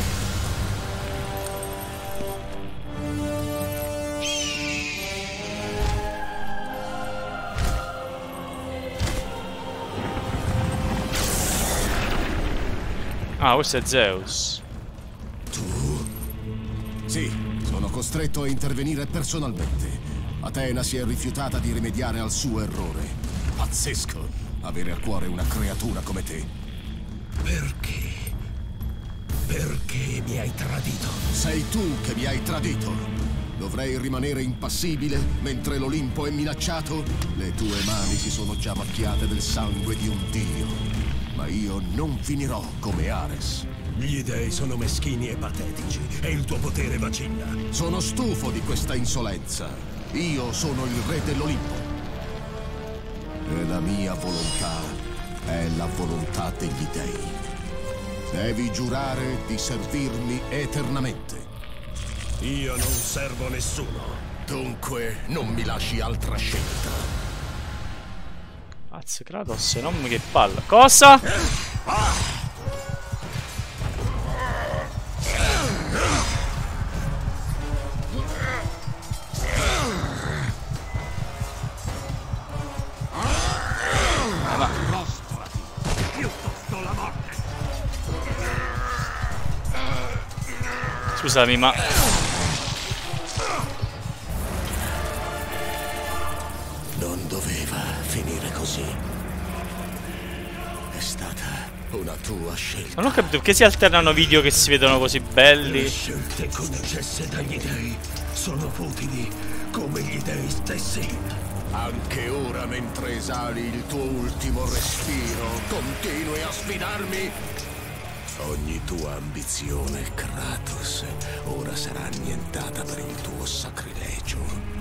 Ah, questo è Zeus. Tu? Sì, sono costretto a intervenire personalmente. Atena si è rifiutata di rimediare al suo errore. Pazzesco avere a cuore una creatura come te. Perché? Perché mi hai tradito? Sei tu che mi hai tradito. Dovrei rimanere impassibile mentre l'Olimpo è minacciato? Le tue mani si sono già macchiate del sangue di un dio. Ma io non finirò come Ares. Gli dei sono meschini e patetici e il tuo potere vacilla. Sono stufo di questa insolenza. Io sono il re dell'Olimpo. E la mia volontà è la volontà degli dei. Devi giurare di servirmi eternamente. Io non servo nessuno. Dunque, non mi lasci altra scelta. Cazzo, Kratos, non mi che palla. Cosa? Scusami, ma... Non doveva finire così. È stata una tua scelta. Non ho capito perché si alternano video che si vedono così belli. Le scelte concesse dagli dei sono futili come gli dei stessi. Anche ora, mentre esali il tuo ultimo respiro, continui a sfidarmi? Ogni tua ambizione, Kratos, ora sarà annientata per il tuo sacrilegio.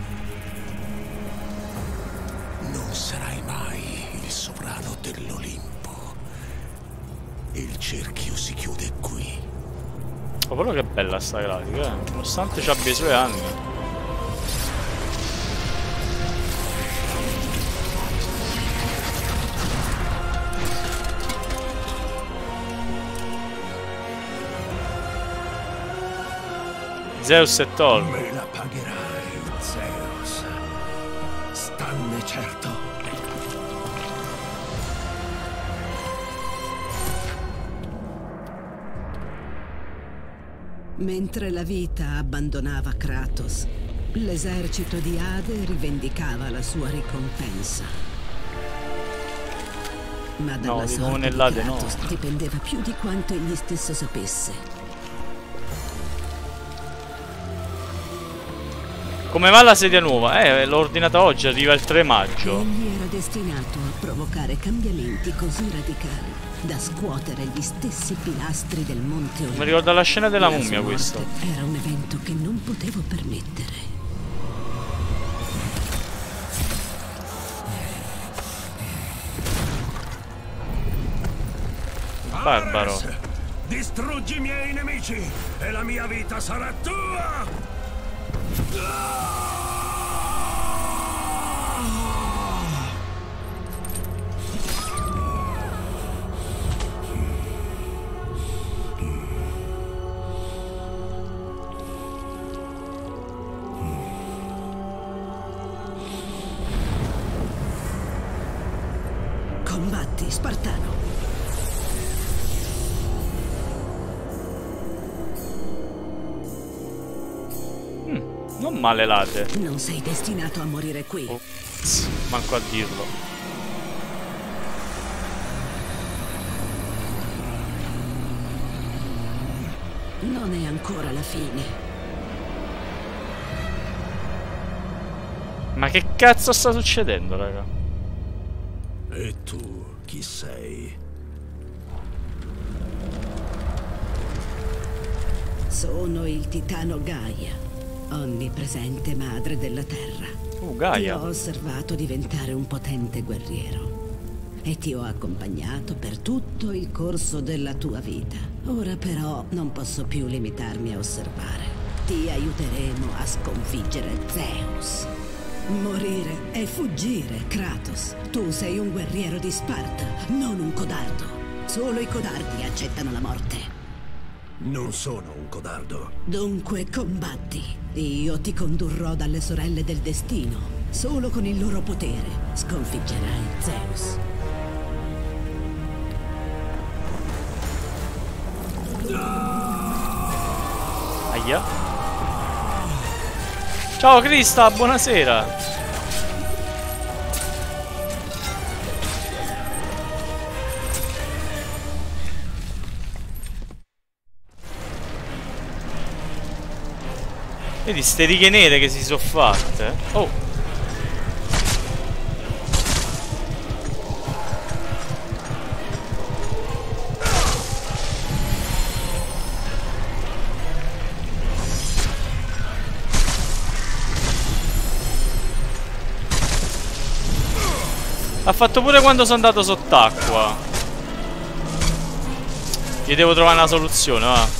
Non sarai mai il sovrano dell'Olimpo. Il cerchio si chiude qui. Oh, però che bella sta grafica, eh? Nonostante ci abbia i suoi anni. Zeus è tolto. Me la pagherai, Zeus. Stanne certo. Mentre la vita abbandonava Kratos, l'esercito di Ade rivendicava la sua ricompensa. Ma dalla No, sorte di nell'Ade no. Kratos dipendeva più di quanto egli stesso sapesse. Come va la sedia nuova? Eh, l'ho ordinata oggi, arriva il tre maggio. Egli era destinato a provocare cambiamenti così radicali da scuotere gli stessi pilastri del Monte Olimpo. Mi ricorda la scena della La mummia sua questo. morte era un evento che non potevo permettere. Barbaro. Ares, Distruggi i miei nemici e la mia vita sarà tua! Combatti, Spartano. Mm, non male late. Non sei destinato a morire qui. Oh, manco a dirlo. Non è ancora la fine. Ma che cazzo sta succedendo, raga? E tu chi sei? Sono il titano Gaia, onnipresente madre della terra. Uh, Ti Gaia. ho osservato diventare un potente guerriero e ti ho accompagnato per tutto il corso della tua vita. Ora però non posso più limitarmi a osservare. Ti aiuteremo a sconfiggere Zeus. Morire e fuggire, Kratos. Tu sei un guerriero di Sparta, non un codardo. Solo i codardi accettano la morte. Non sono un codardo. Dunque combatti. Io ti condurrò dalle sorelle del destino. Solo con il loro potere sconfiggerai Zeus. Aia. Ciao Krista, buonasera. Vedi ste righe nere che si sono fatte. Oh. Ha fatto pure quando sono andato sott'acqua. Gli devo trovare una soluzione, va.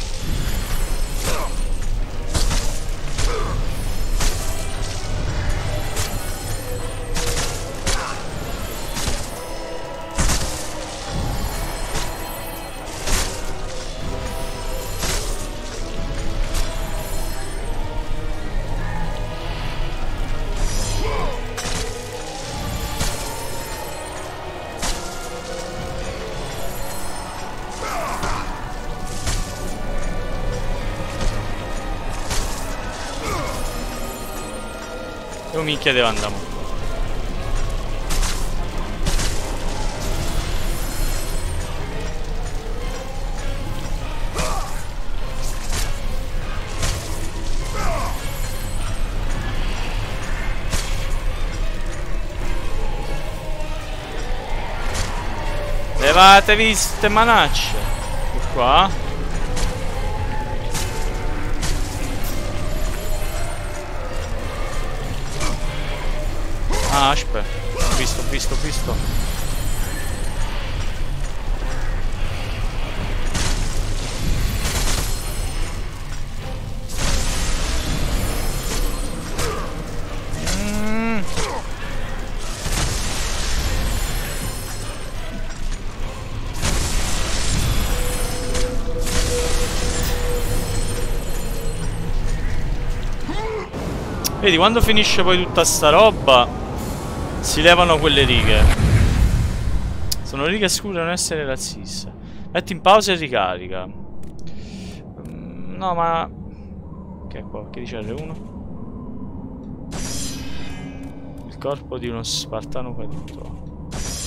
Oh minchia, dove andiamo? Levatevi ste manacce. E qua. Ah, aspetta, ho visto, ho visto, ho visto. Mm. Vedi, quando finisce poi tutta sta roba si levano quelle righe. Sono righe scure, non essere razzista. Metti in pausa e ricarica. mm, No ma che è qua? Che dice erre uno? Il corpo di uno spartano caduto.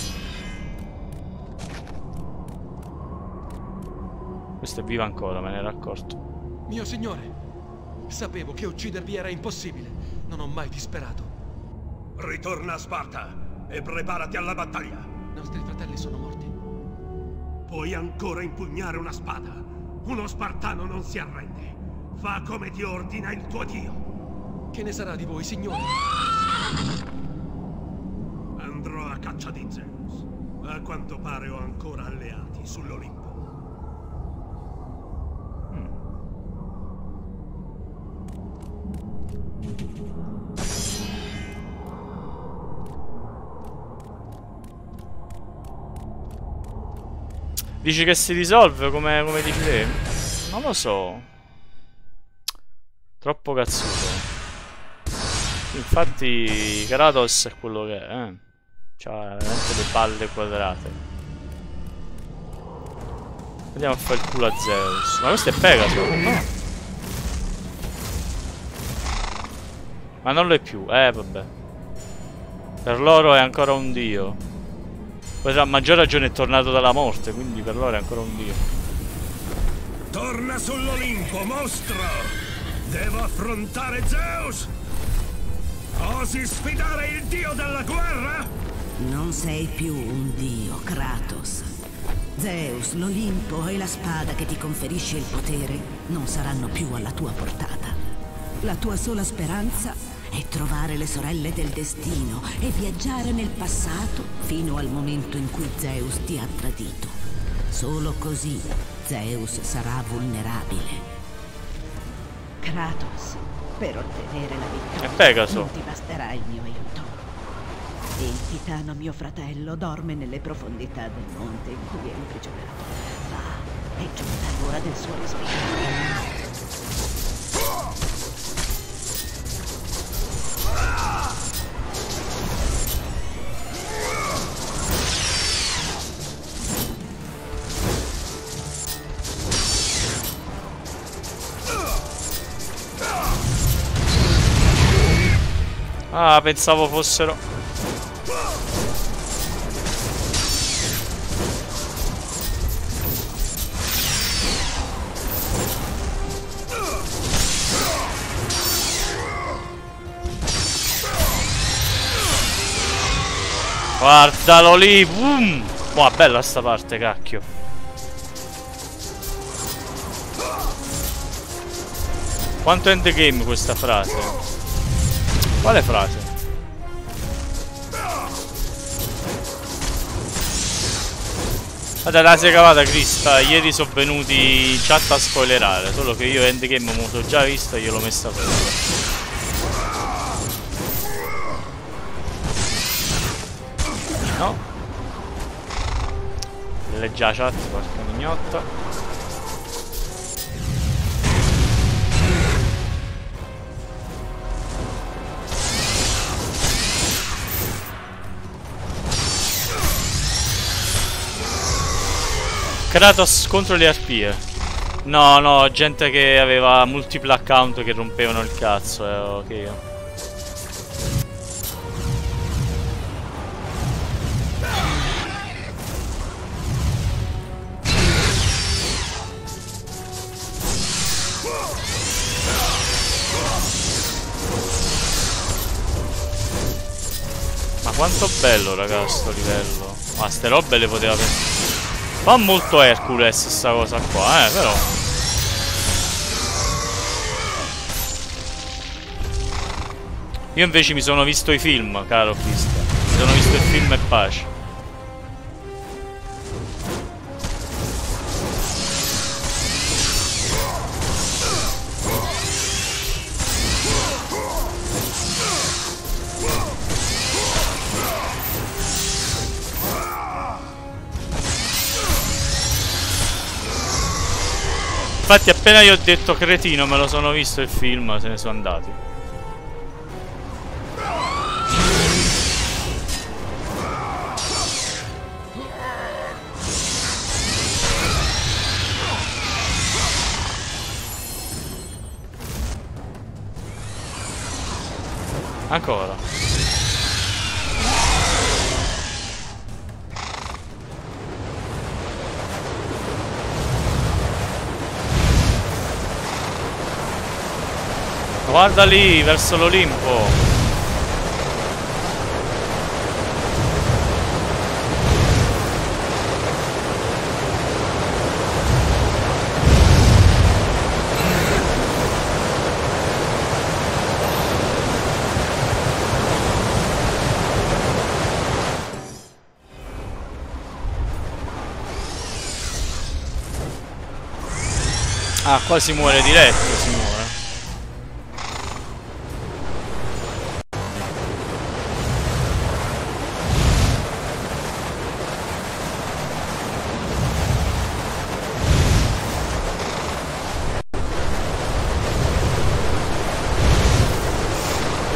Questo è vivo ancora, me ne ero accorto. Mio signore, sapevo che uccidervi era impossibile. Non ho mai disperato. Ritorna a Sparta e preparati alla battaglia. I nostri fratelli sono morti. Puoi ancora impugnare una spada. Uno spartano non si arrende. Fa come ti ordina il tuo dio. Che ne sarà di voi, signore? Andrò a caccia di Zeus. A quanto pare ho ancora alleati sull'Olimpo. Dici che si risolve come, come dici te? Non lo so. Troppo cazzuto. Infatti Kratos è quello che è, eh. C'ha veramente le palle quadrate. Andiamo a fare il culo a Zeus. Ma questo è Pegaso, no? Ma non lo è più, eh vabbè. Per loro è ancora un dio. Poi a maggior ragione è tornato dalla morte, quindi per loro è ancora un dio. Torna sull'Olimpo, mostro! Devo affrontare Zeus! Osi sfidare il dio della guerra? Non sei più un dio, Kratos. Zeus, l'Olimpo e la spada che ti conferisce il potere non saranno più alla tua portata. La tua sola speranza è trovare le sorelle del destino e viaggiare nel passato fino al momento in cui Zeus ti ha tradito. Solo così Zeus sarà vulnerabile. Kratos, per ottenere la vittoria È Pegaso. non ti basterà il mio aiuto. Il titano mio fratello dorme nelle profondità del monte in cui è imprigionato. Ma è giunta l'ora del suo risveglio. Ah, pensavo fossero... Guardalo lì, boom! Boh, bella sta parte, cacchio. Quanto endgame questa frase? Quale frase? Guarda la sei cavata Crista, ieri sono venuti in chat a spoilerare, solo che io endgame me lo so già visto e gliel'ho messa fuori. No? Leggia la chat, porca mignotta. Kratos contro le arpie. No, no, gente che aveva multipli account che rompevano il cazzo, eh, ok. Ma quanto bello, raga, sto livello. Ma ste robe le poteva pensare. Fa molto Hercules sta cosa qua, eh, però. Io invece mi sono visto i film, caro Cristian. Mi sono visto il film e pace. Infatti appena io ho detto cretino me lo sono visto il film, se ne sono andati. Ancora. Guarda lì, verso l'Olimpo. Ah, qua si muore diretto, si muore.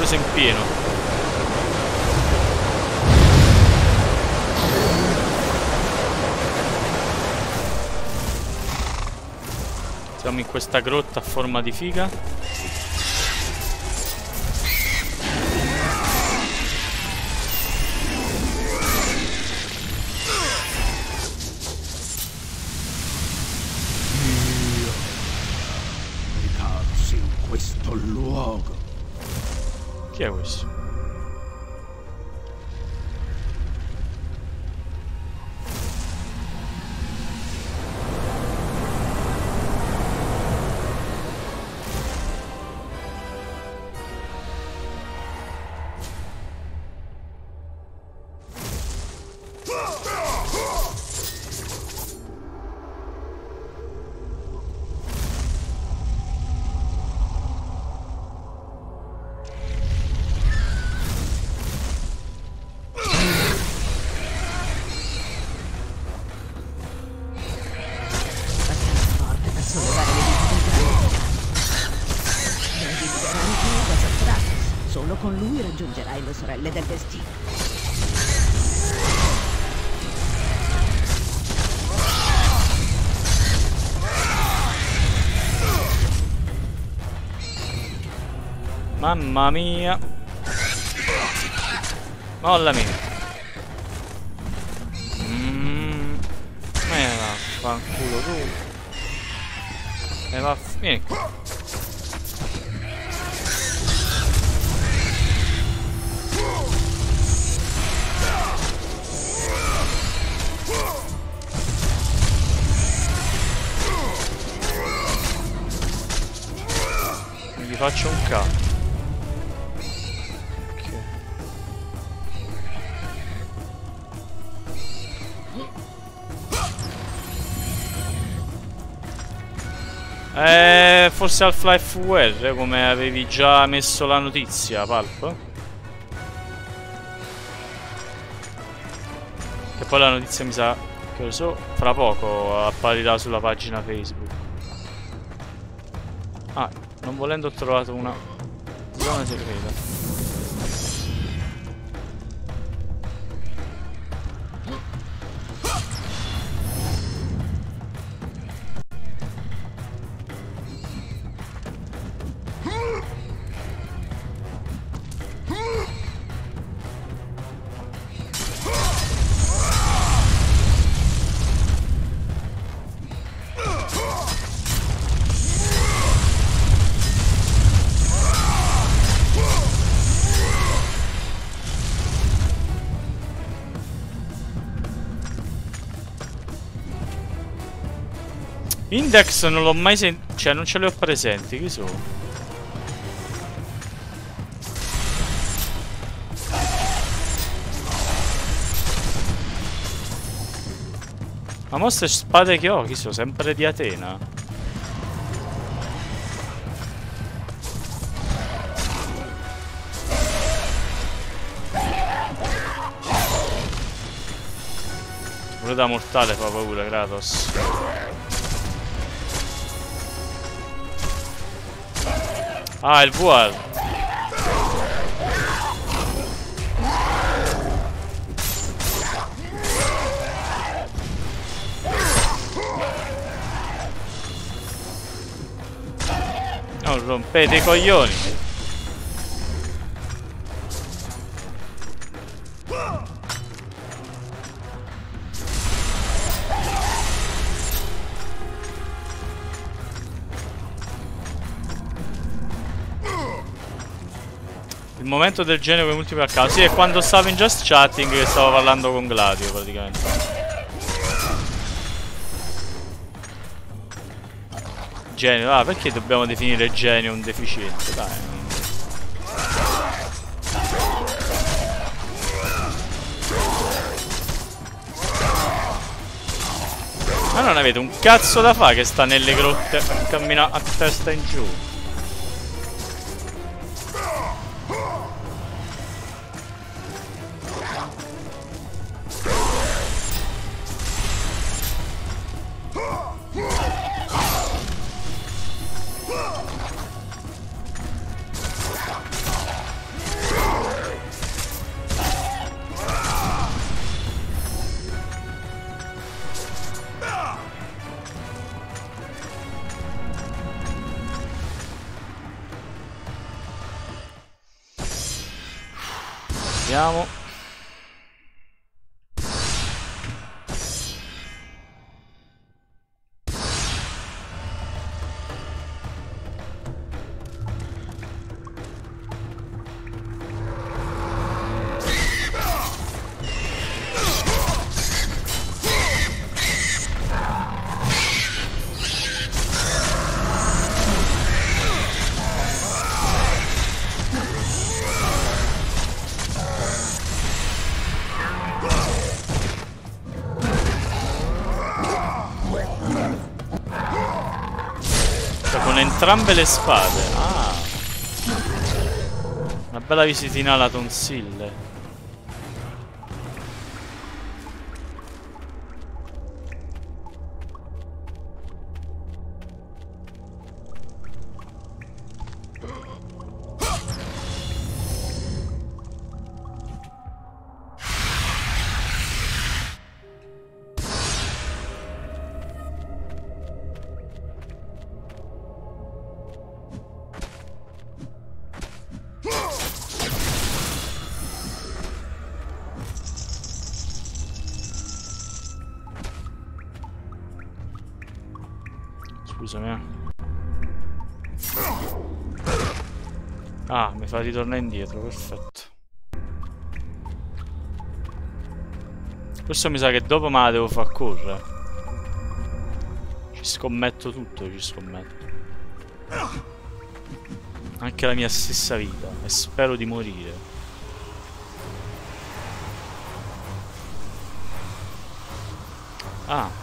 preso in pieno. Siamo in questa grotta a forma di figa. Recarsi in questo luogo. Chi è questo? Solo con lui raggiungerai le sorelle del destino. Mamma mia. Molla mia. Mmm. Me vaffanculo tu. E va. Vieni qua. Gli faccio un ca. Eh, forse Half-Life U R, come avevi già messo la notizia, Palp. E poi la notizia mi sa, che lo so, fra poco apparirà sulla pagina Facebook. Ah, non volendo ho trovato una zona segreta. Index non l'ho mai sentito, cioè non ce li ho presenti, chi sono? Ma mo ste spade che ho, chi sono? Sempre di Atena? Pure da mortale fa paura, Kratos. Ah, il V R. Non rompete i coglioni. Il momento del genio con multipli a caso. Sì, è quando stavo in just chatting che stavo parlando con Gladio praticamente. Genio, ah, perché dobbiamo definire genio un deficiente? Dai. Ma non avete un cazzo da fare che sta nelle grotte a camminare a testa in giù. Vediamo. Entrambe le spade. Ah, una bella visitina alla tonsille. Scusami. Ah, mi fa ritornare indietro, perfetto. Questo mi sa che dopo me la devo far correre. Ci scommetto tutto, ci scommetto. Anche la mia stessa vita. E spero di morire. Ah.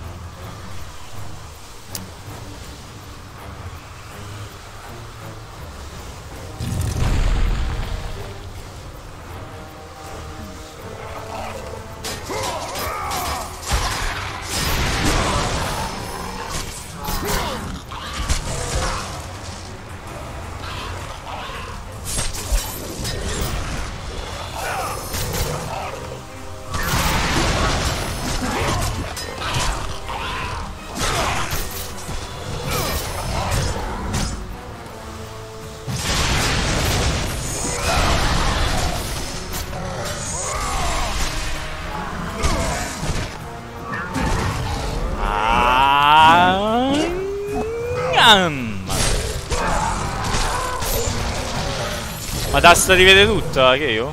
Ma da sta rivede tutta, che io?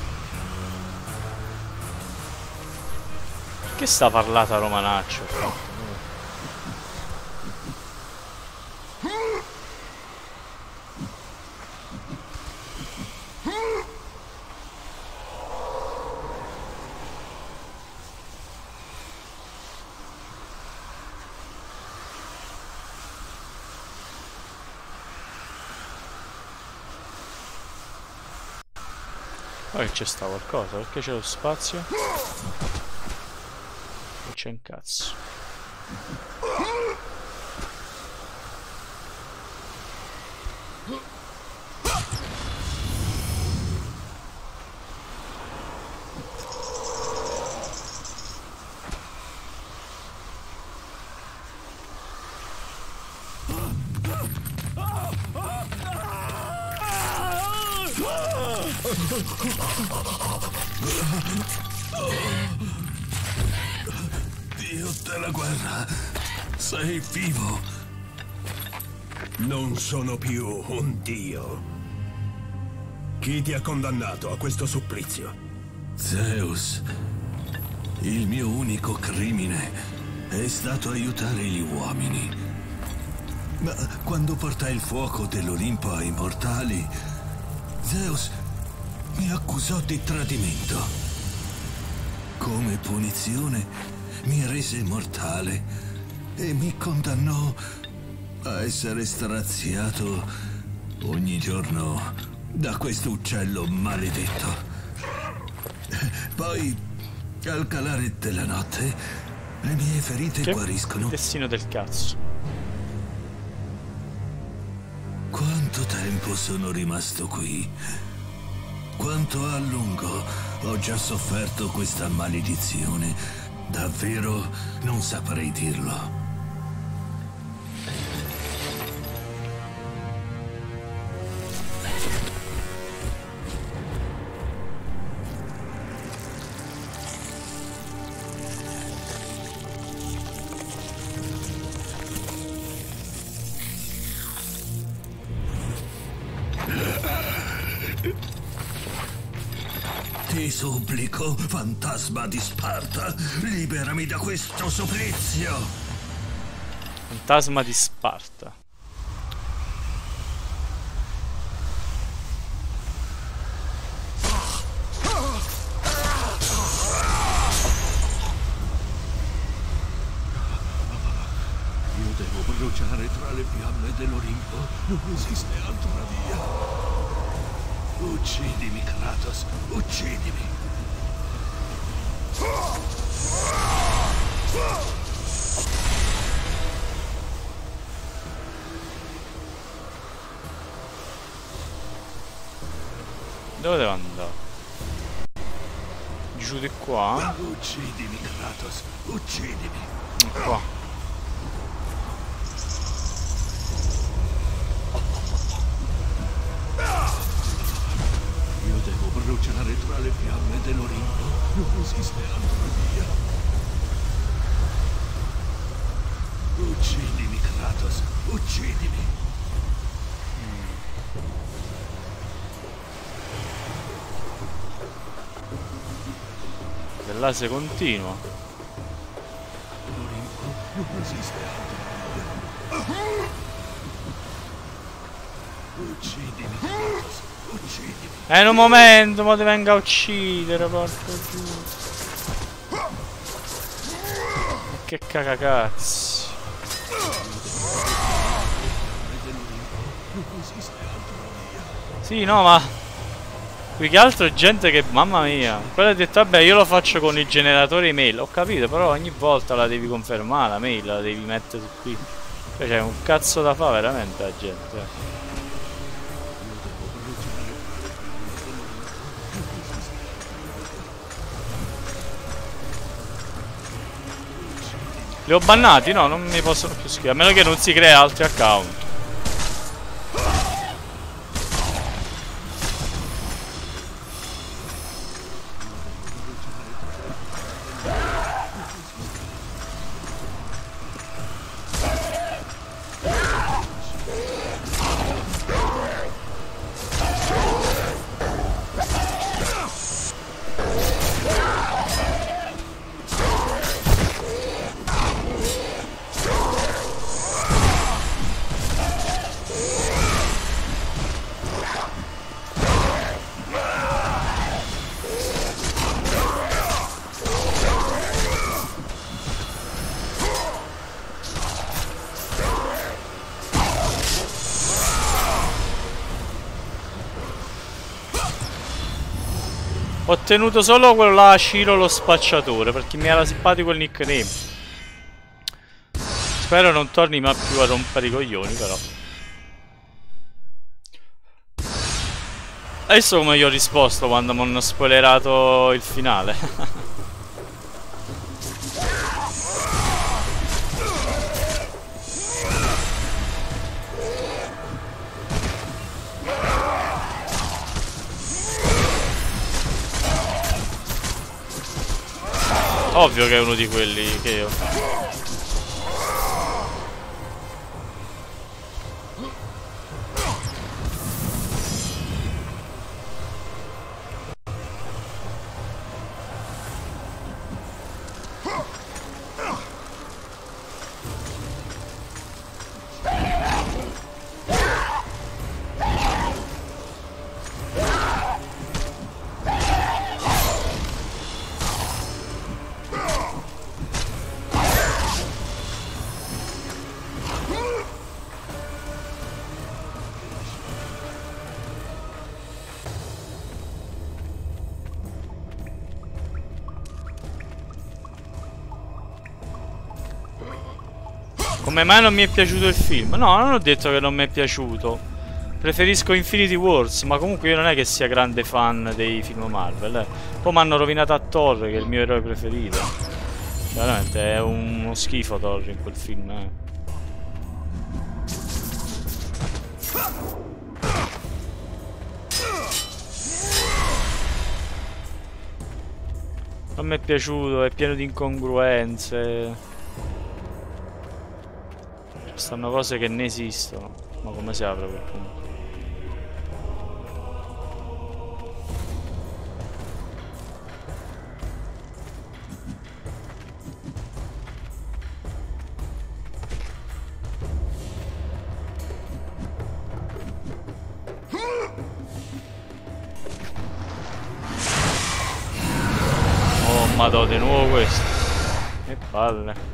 Che sta parlata romanaccio? Poi c'è sta qualcosa, perché c'è lo spazio? E c'è un cazzo. Dio della guerra, sei vivo. Non sono più un dio. Chi ti ha condannato a questo supplizio? Zeus. Il mio unico crimine è stato aiutare gli uomini. Ma quando portai il fuoco dell'Olimpo ai mortali, Zeus mi accusò di tradimento. Come punizione mi rese mortale e mi condannò a essere straziato ogni giorno da questo uccello maledetto. Poi, al calare della notte, le mie ferite che guariscono. Destino del cazzo. Quanto tempo sono rimasto qui? Quanto a lungo ho già sofferto questa maledizione? Davvero non saprei dirlo. Ti supplico, fantasma di Sparta, liberami da questo supplizio. Fantasma di Sparta. Io devo bruciare tra le fiamme dell'Olimpo. Non esiste altra via. Uccidimi, Kratos, uccidimi. Dove devo andare? Giù di qua? Uccidimi, Kratos, uccidimi. Qua. Io devo bruciare tra le fiamme dell'Olimpo. Non esiste altra via. Uccidimi, Kratos, uccidimi. E là se continua. L'Olimpo non esiste altra via. Uccidimi, Kratos, uccidimi. È in un momento, ma ti venga a uccidere, porco giù. Che cagacazzi. Sì, no, ma più che altro gente che, mamma mia, quello ha detto vabbè io lo faccio con i generatori email. Ho capito, però ogni volta la devi confermare la mail, la devi mettere qui. Cioè c'è un cazzo da fare veramente la gente. Li ho bannati? No, non mi possono più scrivere. A meno che non si crea altri account. Ho ottenuto solo quello là, Ciro lo spacciatore, perché mi era simpatico il nickname. Spero non torni mai più a rompere i coglioni, però. Adesso come gli ho risposto quando mi hanno spoilerato il finale. Ovvio che è uno di quelli che io. Come mai non mi è piaciuto il film? No, non ho detto che non mi è piaciuto. Preferisco Infinity Wars, ma comunque io non è che sia grande fan dei film Marvel. Eh. Poi mi hanno rovinato a Thor, che è il mio eroe preferito. Veramente è uno schifo Thor in quel film. Eh. Non mi è piaciuto, è pieno di incongruenze. Stanno cose che ne esistono. Ma come si apre quel punto? madò, di nuovo questo. Che palle.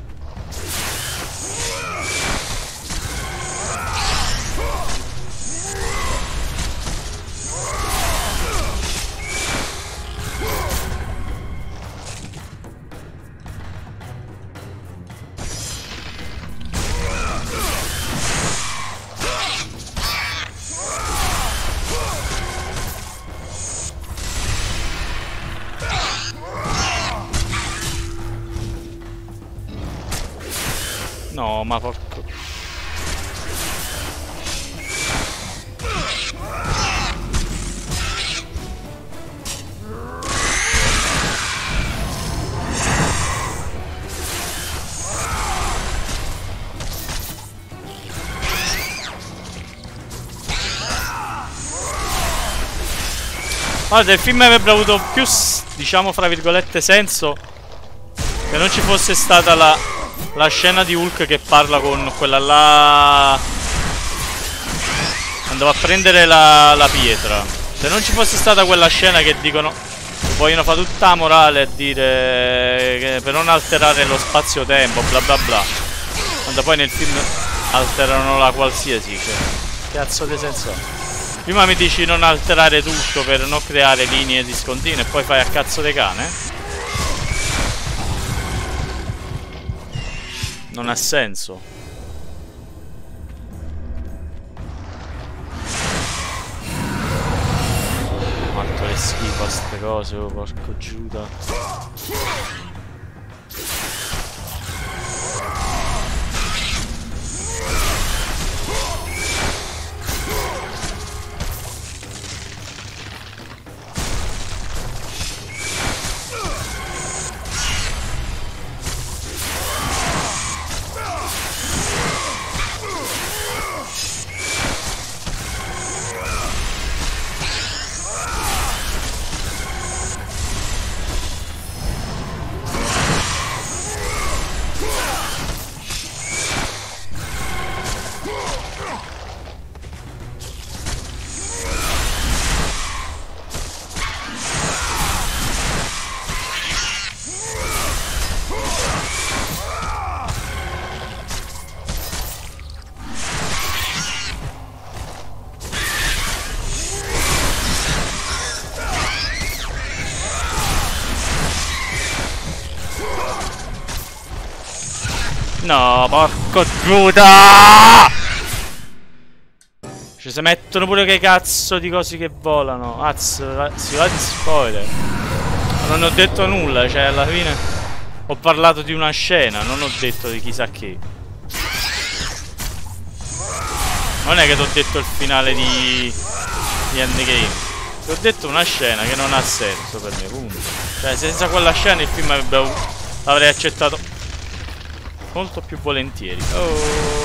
No, ma porco... Guarda, il film avrebbe avuto più, diciamo, fra virgolette, senso se non ci fosse stata la, la scena di Hulk che parla con quella là. Andava a prendere la, la pietra. Se non ci fosse stata quella scena che dicono, vogliono fare tutta la morale a dire che per non alterare lo spazio-tempo, bla bla bla, quando poi nel film alterano la qualsiasi, cioè, cazzo di senso ha? Prima mi dici non alterare tutto per non creare linee discontinue e poi fai a cazzo di cane? Non ha senso. Quanto le schifo a ste cose, oh, porco Giuda. No, porco Giuda! Ci si mettono pure che cazzo di cose che volano. Azz, si va di spoiler. Non ho detto nulla, cioè alla fine ho parlato di una scena, non ho detto di chissà che. Non è che ti ho detto il finale di, di Endgame. Ti ho detto una scena che non ha senso per me, punto. Cioè senza quella scena il film avrebbe, l'avrei accettato molto più volentieri. Oh.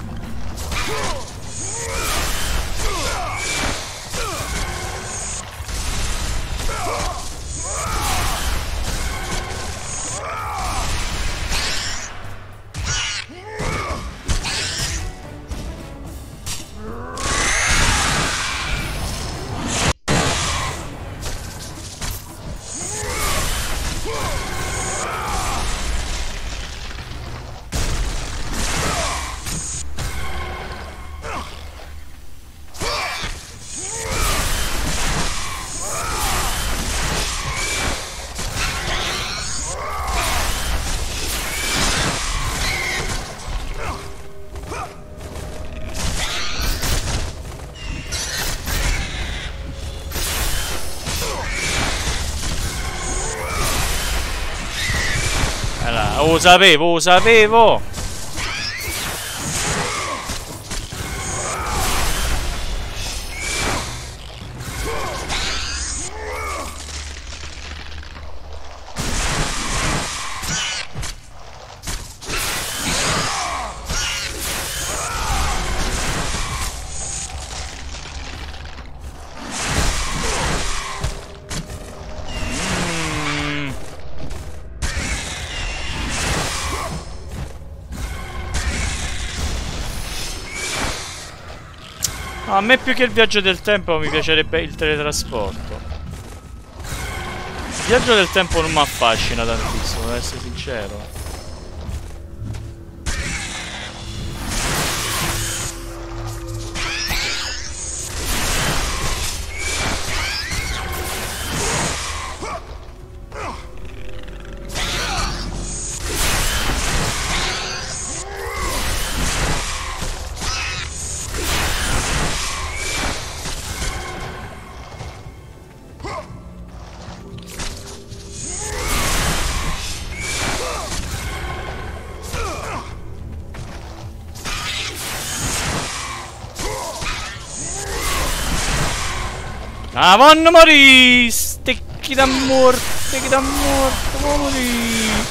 Lo sapevo, lo sapevo! A me più che il viaggio del tempo mi piacerebbe il teletrasporto. viaggio del tempo non mi affascina tantissimo, devo essere sincero. Ah, vanno morì! Stecchi da morto, stecchi da morto, vanno morì!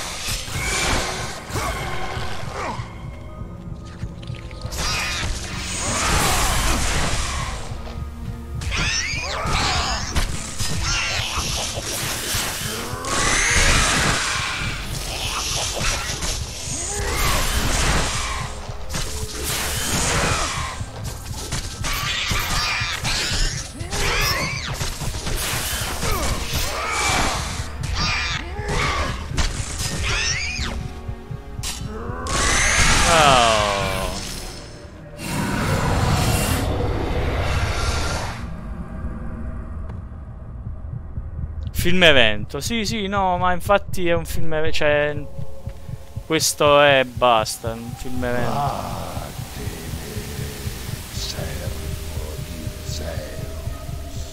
Film evento, sì sì, no, ma infatti è un film evento, cioè questo è basta, un film evento. Vattene, servo di Zeus.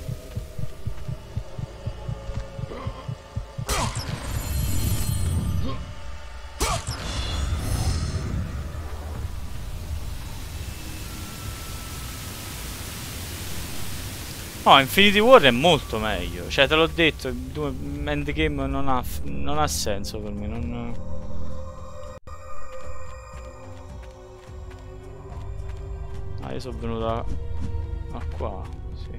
No, Infinity War è molto meglio, cioè te l'ho detto, Endgame non ha, non ha senso per me, non... Ah, io sono venuto a, a qua, sì.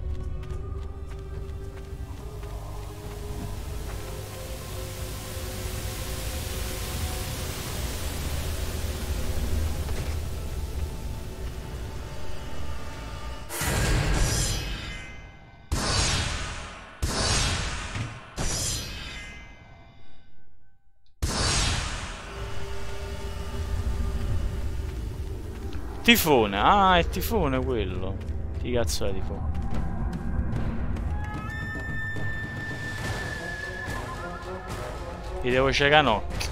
Tifone, ah è Tifone quello. Che cazzo è Tifone? Ti devo cecare un occhio.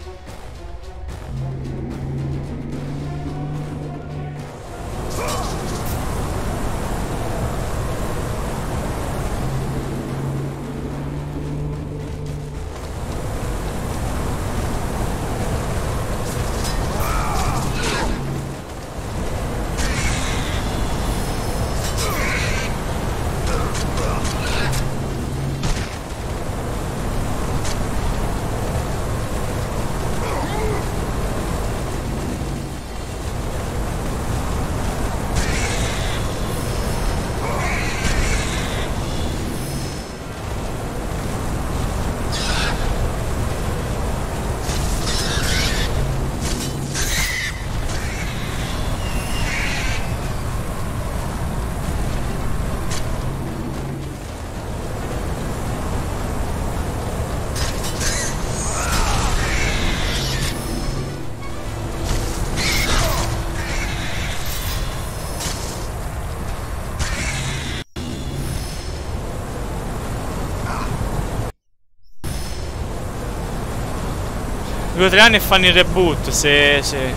Due o tre anni e fanno il reboot, se, se...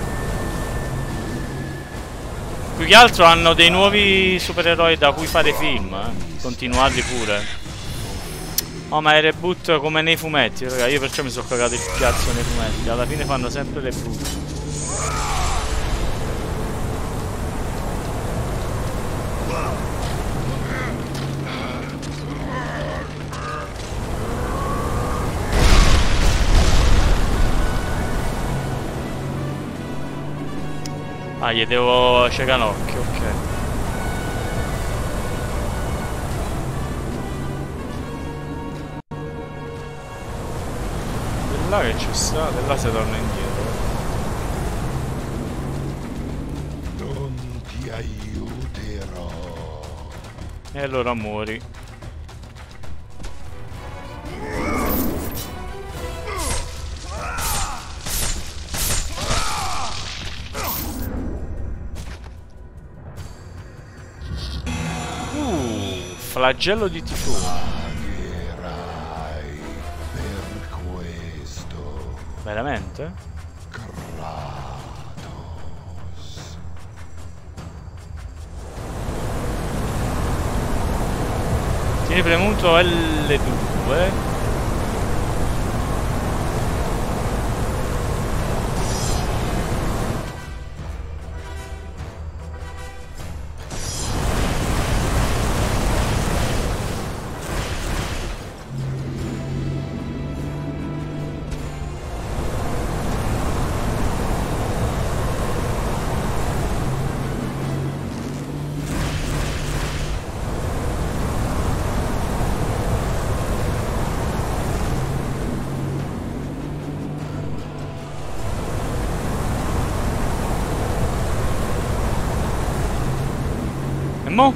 Più che altro hanno dei nuovi supereroi da cui fare film, eh. Continuarli pure. Oh, ma è reboot come nei fumetti, raga. Io perciò mi sono cagato il cazzo nei fumetti. Alla fine fanno sempre reboot. Ah, gli devo cecare un occhio, ok. E là che ci sta, e là si torna indietro. Non ti aiuterò. E allora muori. Flagello di tifone. Pagherai per questo. Veramente? Kratos. Tieni premuto L due. E mo?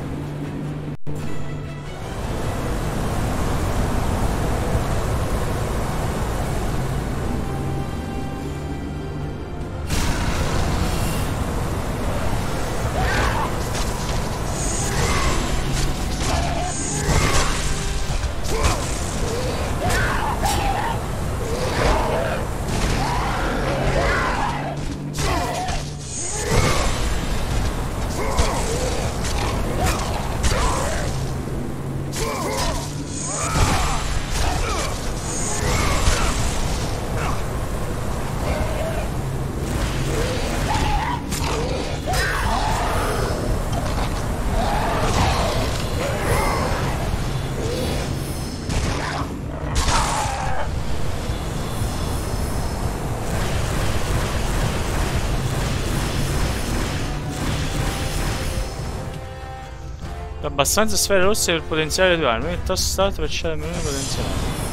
Abbastanza sfere rosse per potenziare le tue armi. Il tasto start per scegliere il menu potenziale.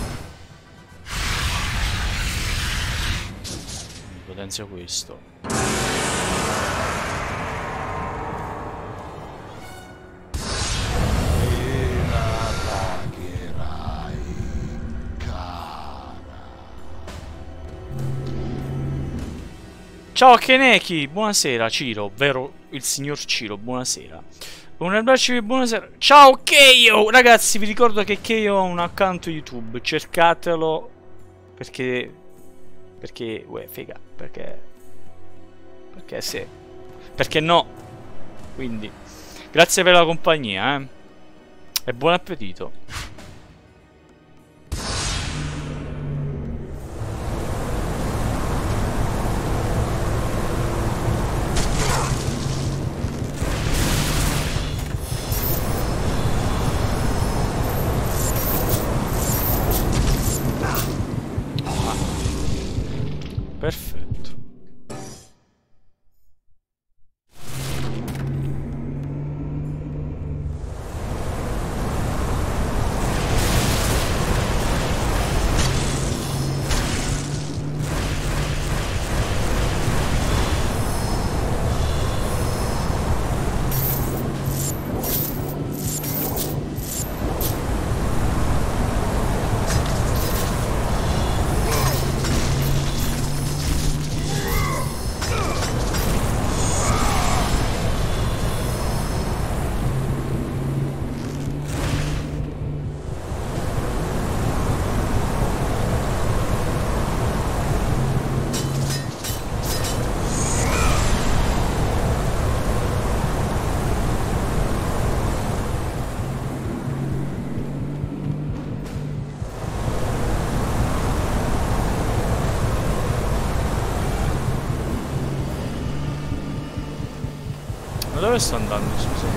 Potenzio questo. E la pagherai, cara. Ciao Keneki, buonasera Ciro, ovvero il signor Ciro, buonasera. Un abbraccio, buonasera. Ciao Keio! Ragazzi, vi ricordo che Keio ha un account YouTube, cercatelo perché perché uè, figa, perché perché sì. Perché no? Quindi grazie per la compagnia, eh. E buon appetito. Perfetto. Ma dove sto andando, scusa?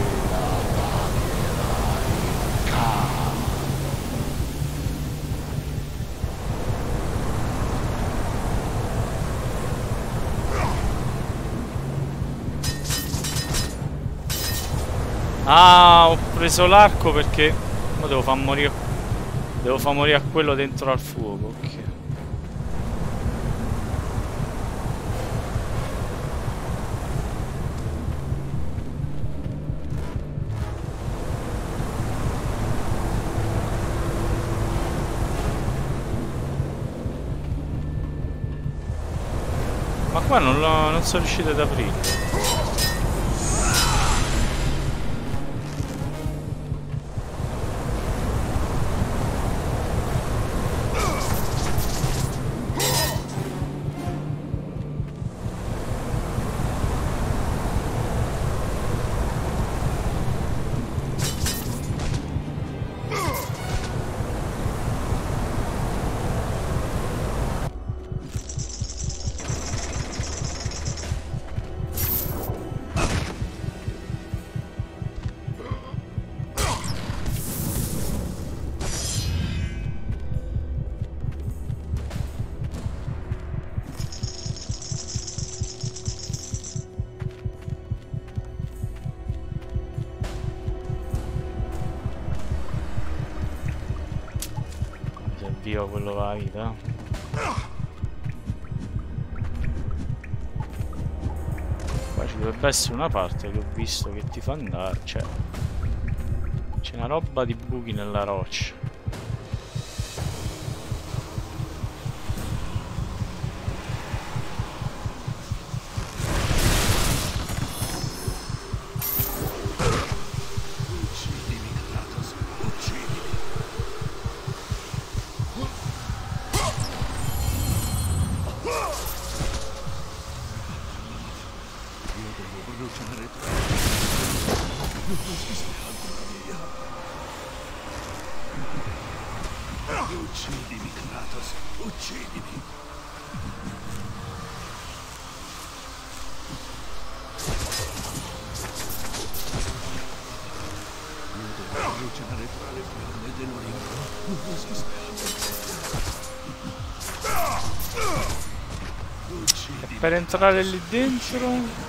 Ah, ho preso l'arco perché ma devo far morire. Devo far morire a quello dentro al fuoco, ok. Ma qua non, non sono riuscito ad aprire. vivo quello con la vita. Qua ci dovrebbe essere una parte che ho visto che ti fa andare, cioè c'è una roba di buchi nella roccia. Uccidimi, Kratos, uccidimi. Io devo bruciare tra le fiamme dell'Olimpo. Non esiste altro. Uccidimi. Per entrare lì dentro...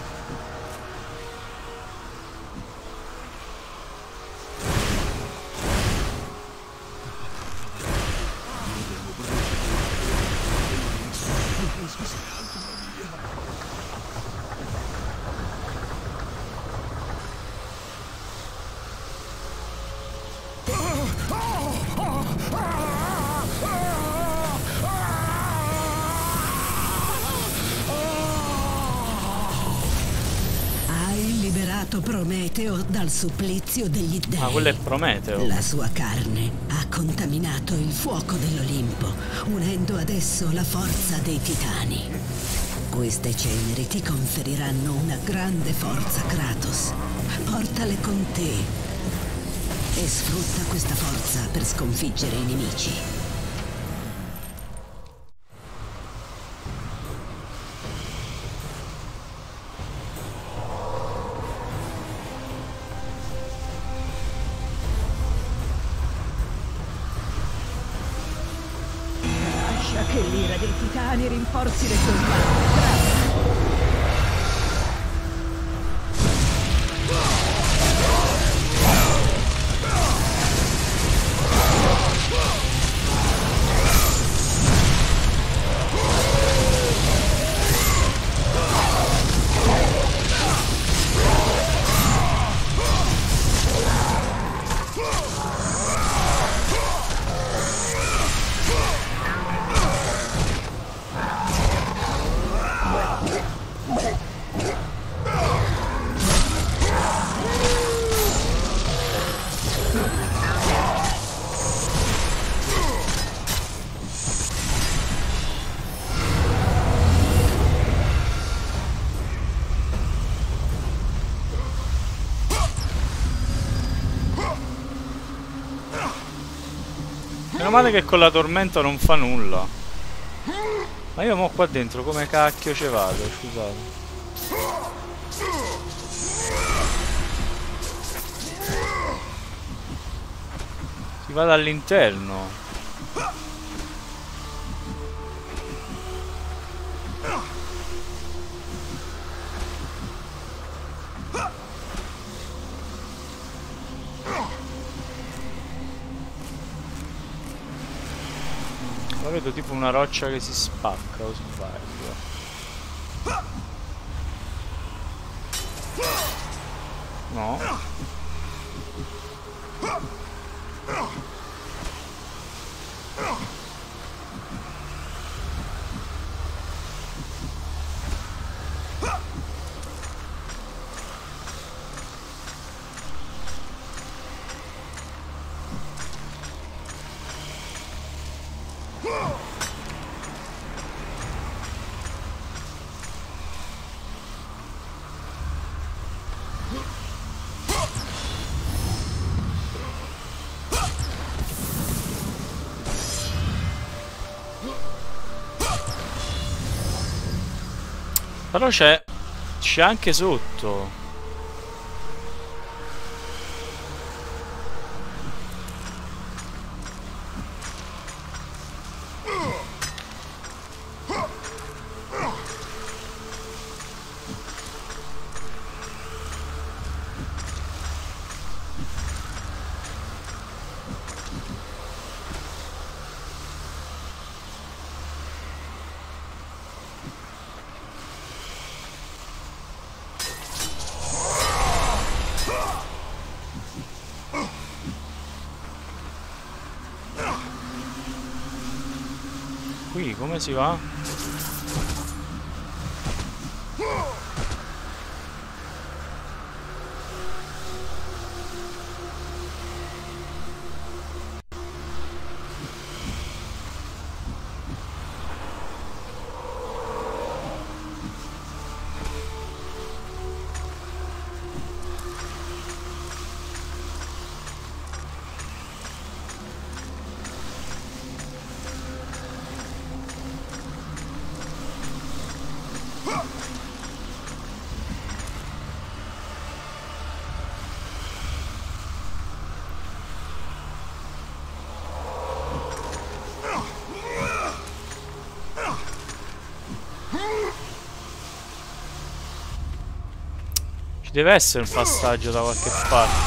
Prometeo dal supplizio degli dei. Ma quello è Prometeo. La sua carne ha contaminato il fuoco dell'Olimpo, unendo adesso la forza dei titani. Queste ceneri ti conferiranno una grande forza, Kratos. Portale con te e sfrutta questa forza per sconfiggere i nemici. Che l'ira dei titani rinforzi le tue mani. Meno male che con la tormenta non fa nulla. Ma io mo qua dentro come cacchio ci vado, scusate. Si va dall'interno. La vedo tipo una roccia che si spacca o sbaglio. No. Però c'è... c'è anche sotto. qui, come si va? Deve essere un passaggio da qualche parte.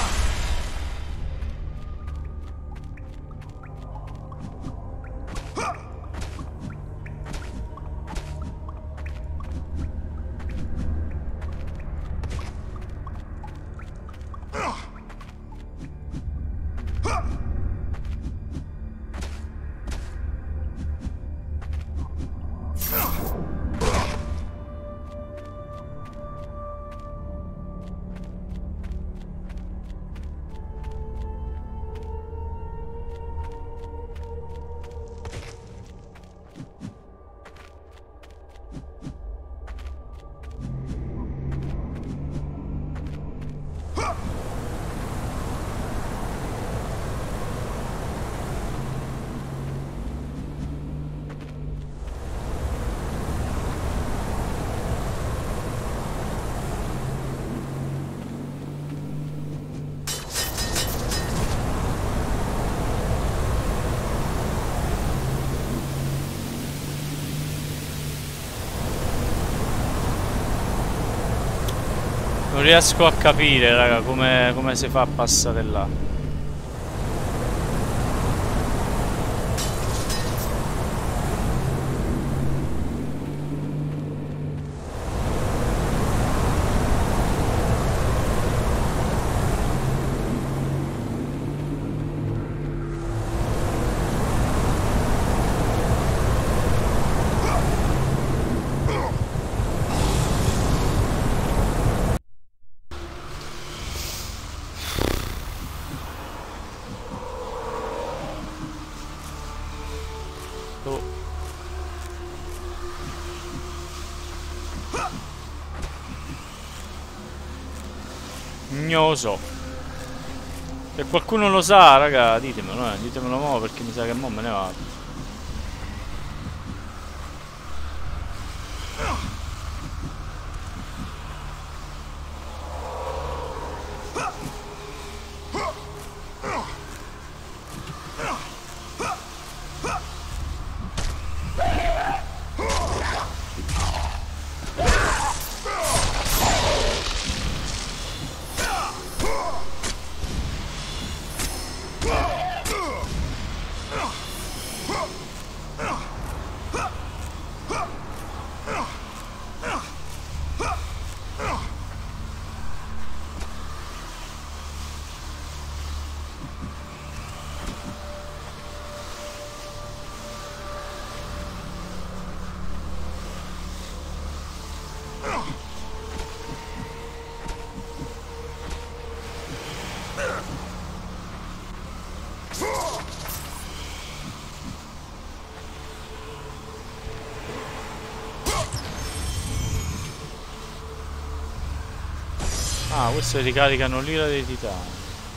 Non riesco a capire, raga, come, come si fa a passare là. Non lo so. Se qualcuno lo sa, raga, ditemelo, eh, ditemelo mo, perché mi sa che mo me ne vado. Ah, questo ricaricano l'ira dei titani.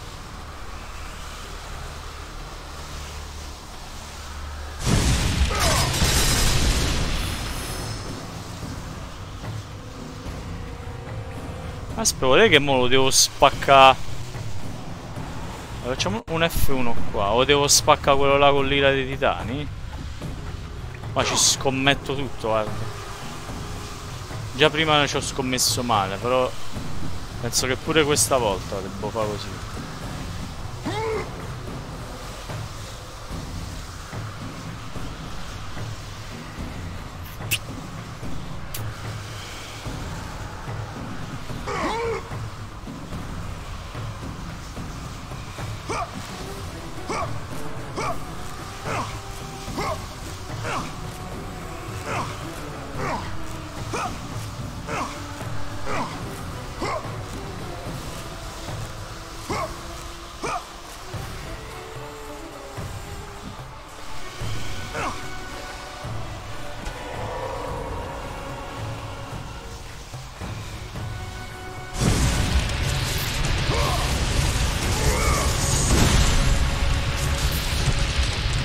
Aspetta, vuol dire che mo lo devo spaccare. Facciamo un F uno qua. O devo spaccare quello là con l'ira dei titani? Ma ci scommetto tutto, guarda. Già prima ci ho scommesso male, però penso che pure questa volta devo fare così.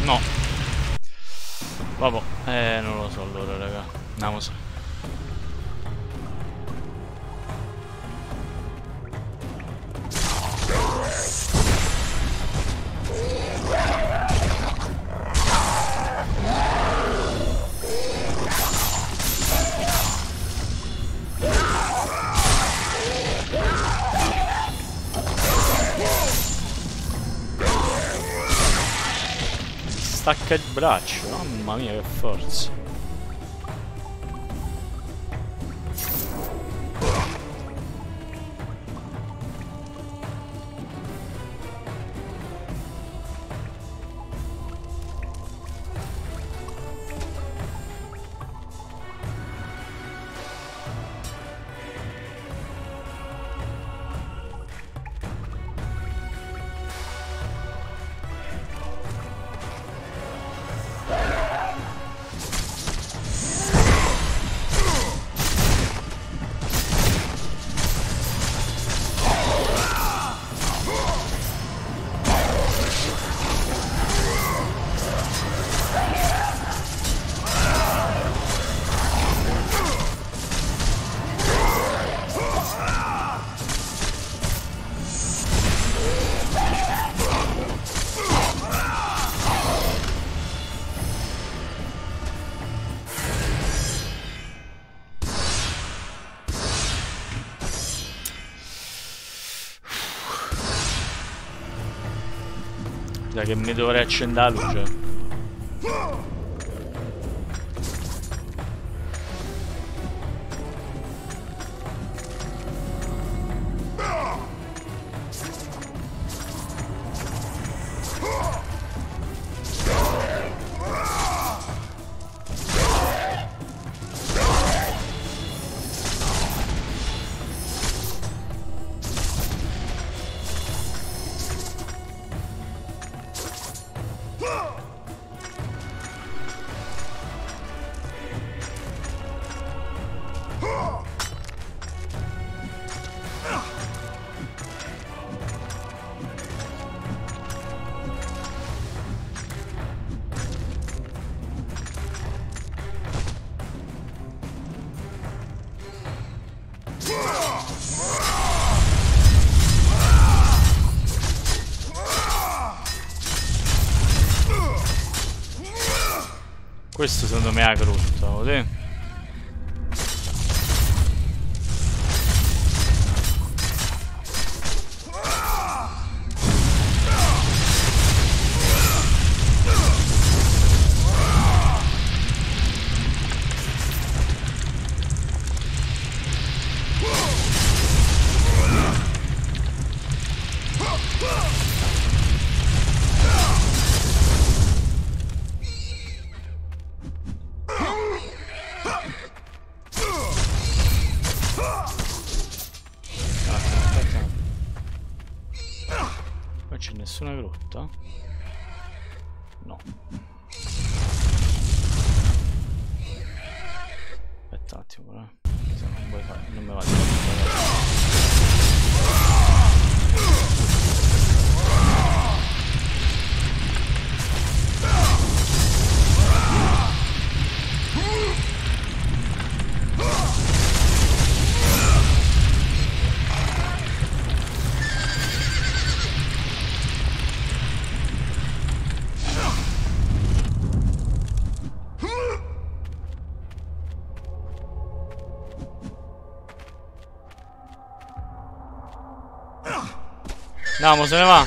No. Vabbè, eh, non lo so allora, raga. Andiamo su. Stacca il braccio, mamma mia che forza. Da che mi dovrei accendere la luce. Questo secondo me è crutta, vedi? Non c'è nessuna grotta? No. Aspetta un attimo, eh. Se non vuoi fare, non mi va di andiamo, se ne va.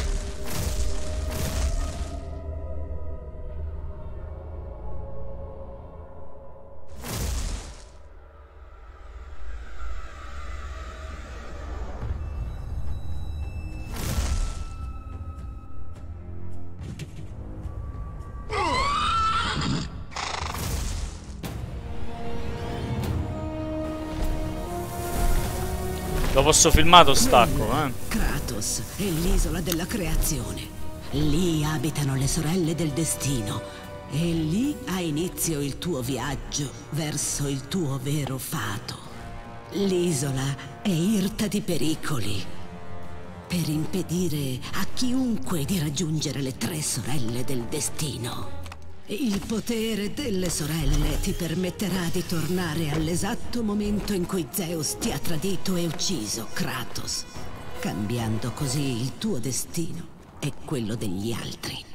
Dopo sto filmato stacco, eh. Kratos è l'isola della creazione. Lì abitano le sorelle del destino. E lì ha inizio il tuo viaggio verso il tuo vero fato. L'isola è irta di pericoli. per impedire a chiunque di raggiungere le tre sorelle del destino. Il potere delle sorelle ti permetterà di tornare all'esatto momento in cui Zeus ti ha tradito e ucciso Kratos, cambiando così il tuo destino e quello degli altri.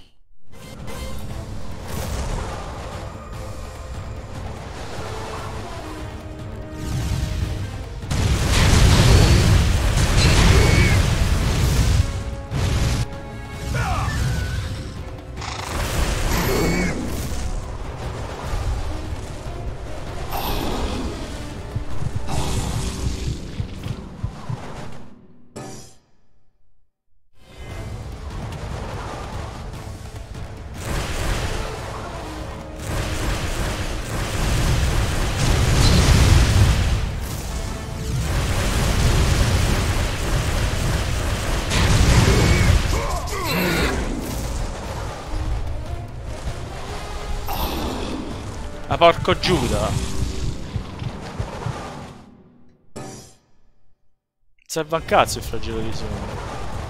Ma porco Giuda! Serve un cazzo il flagelo di sogno.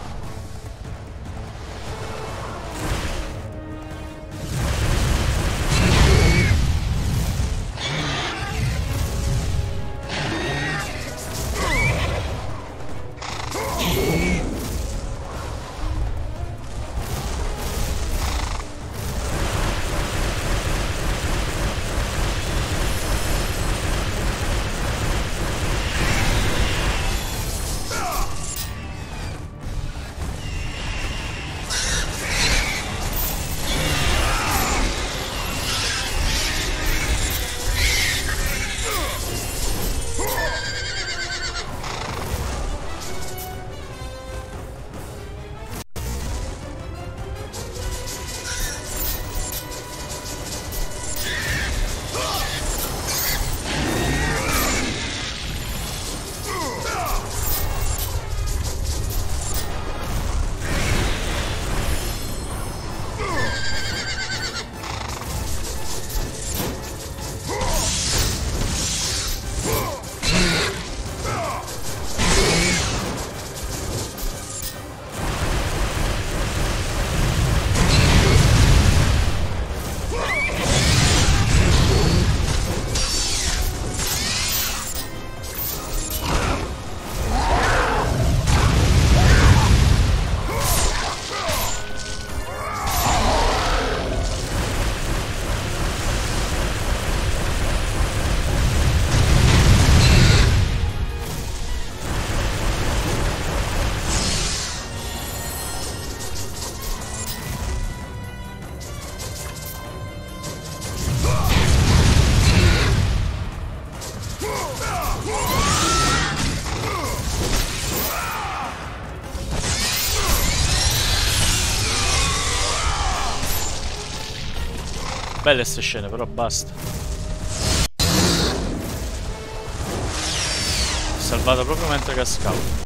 Belle ste scene, però basta. Ho salvato proprio mentre cascavo.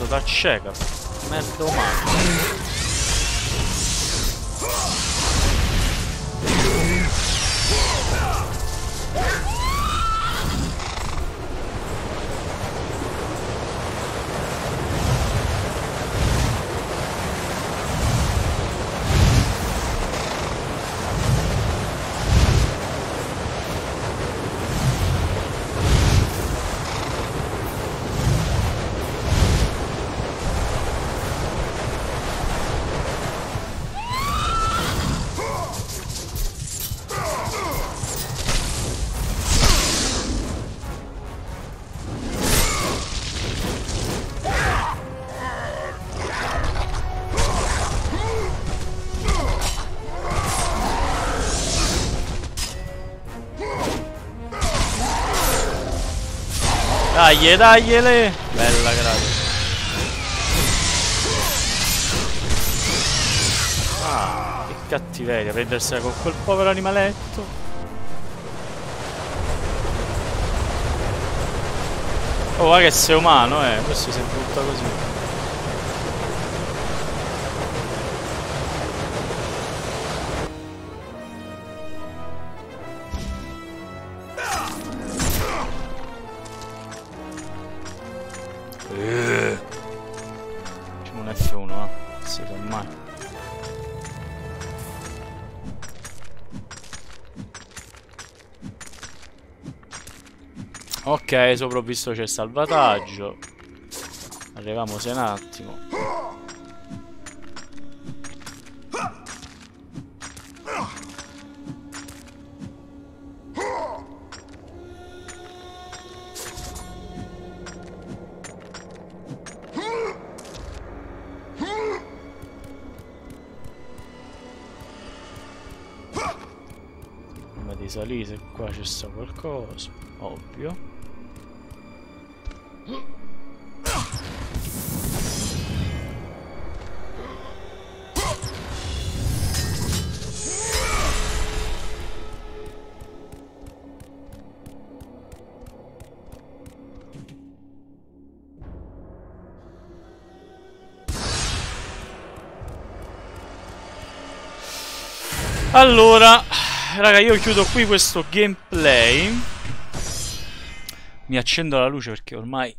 da cieca. Merda umana. Dai, dagliele! Bella, grazie. Ah, che cattiveria, prendersela con quel povero animaletto. Oh, guarda che sei umano, eh. Questo si butta così. Facciamo un F uno, eh. Si fa mai. Ok, sopravvisto c'è il salvataggio. Arriviamo se un attimo. Prima di salire qua c'è sta qualcosa, ovvio. Allora, raga, io chiudo qui questo gameplay. Mi accendo la luce perché ormai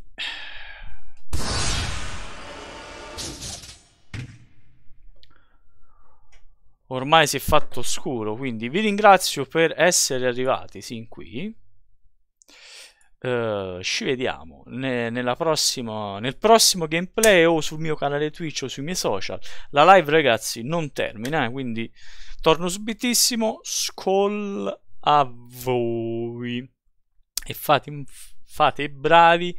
ormai si è fatto scuro, quindi vi ringrazio per essere arrivati sin qui. Uh, ci vediamo ne nella prossima, nel prossimo gameplay o sul mio canale Twitch o sui miei social. La live, ragazzi, non termina, eh, quindi torno subitissimo. Skol a voi e fate, fate i bravi,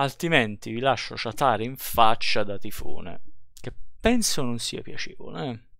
altrimenti vi lascio ciatare in faccia da tifone, che penso non sia piacevole, eh.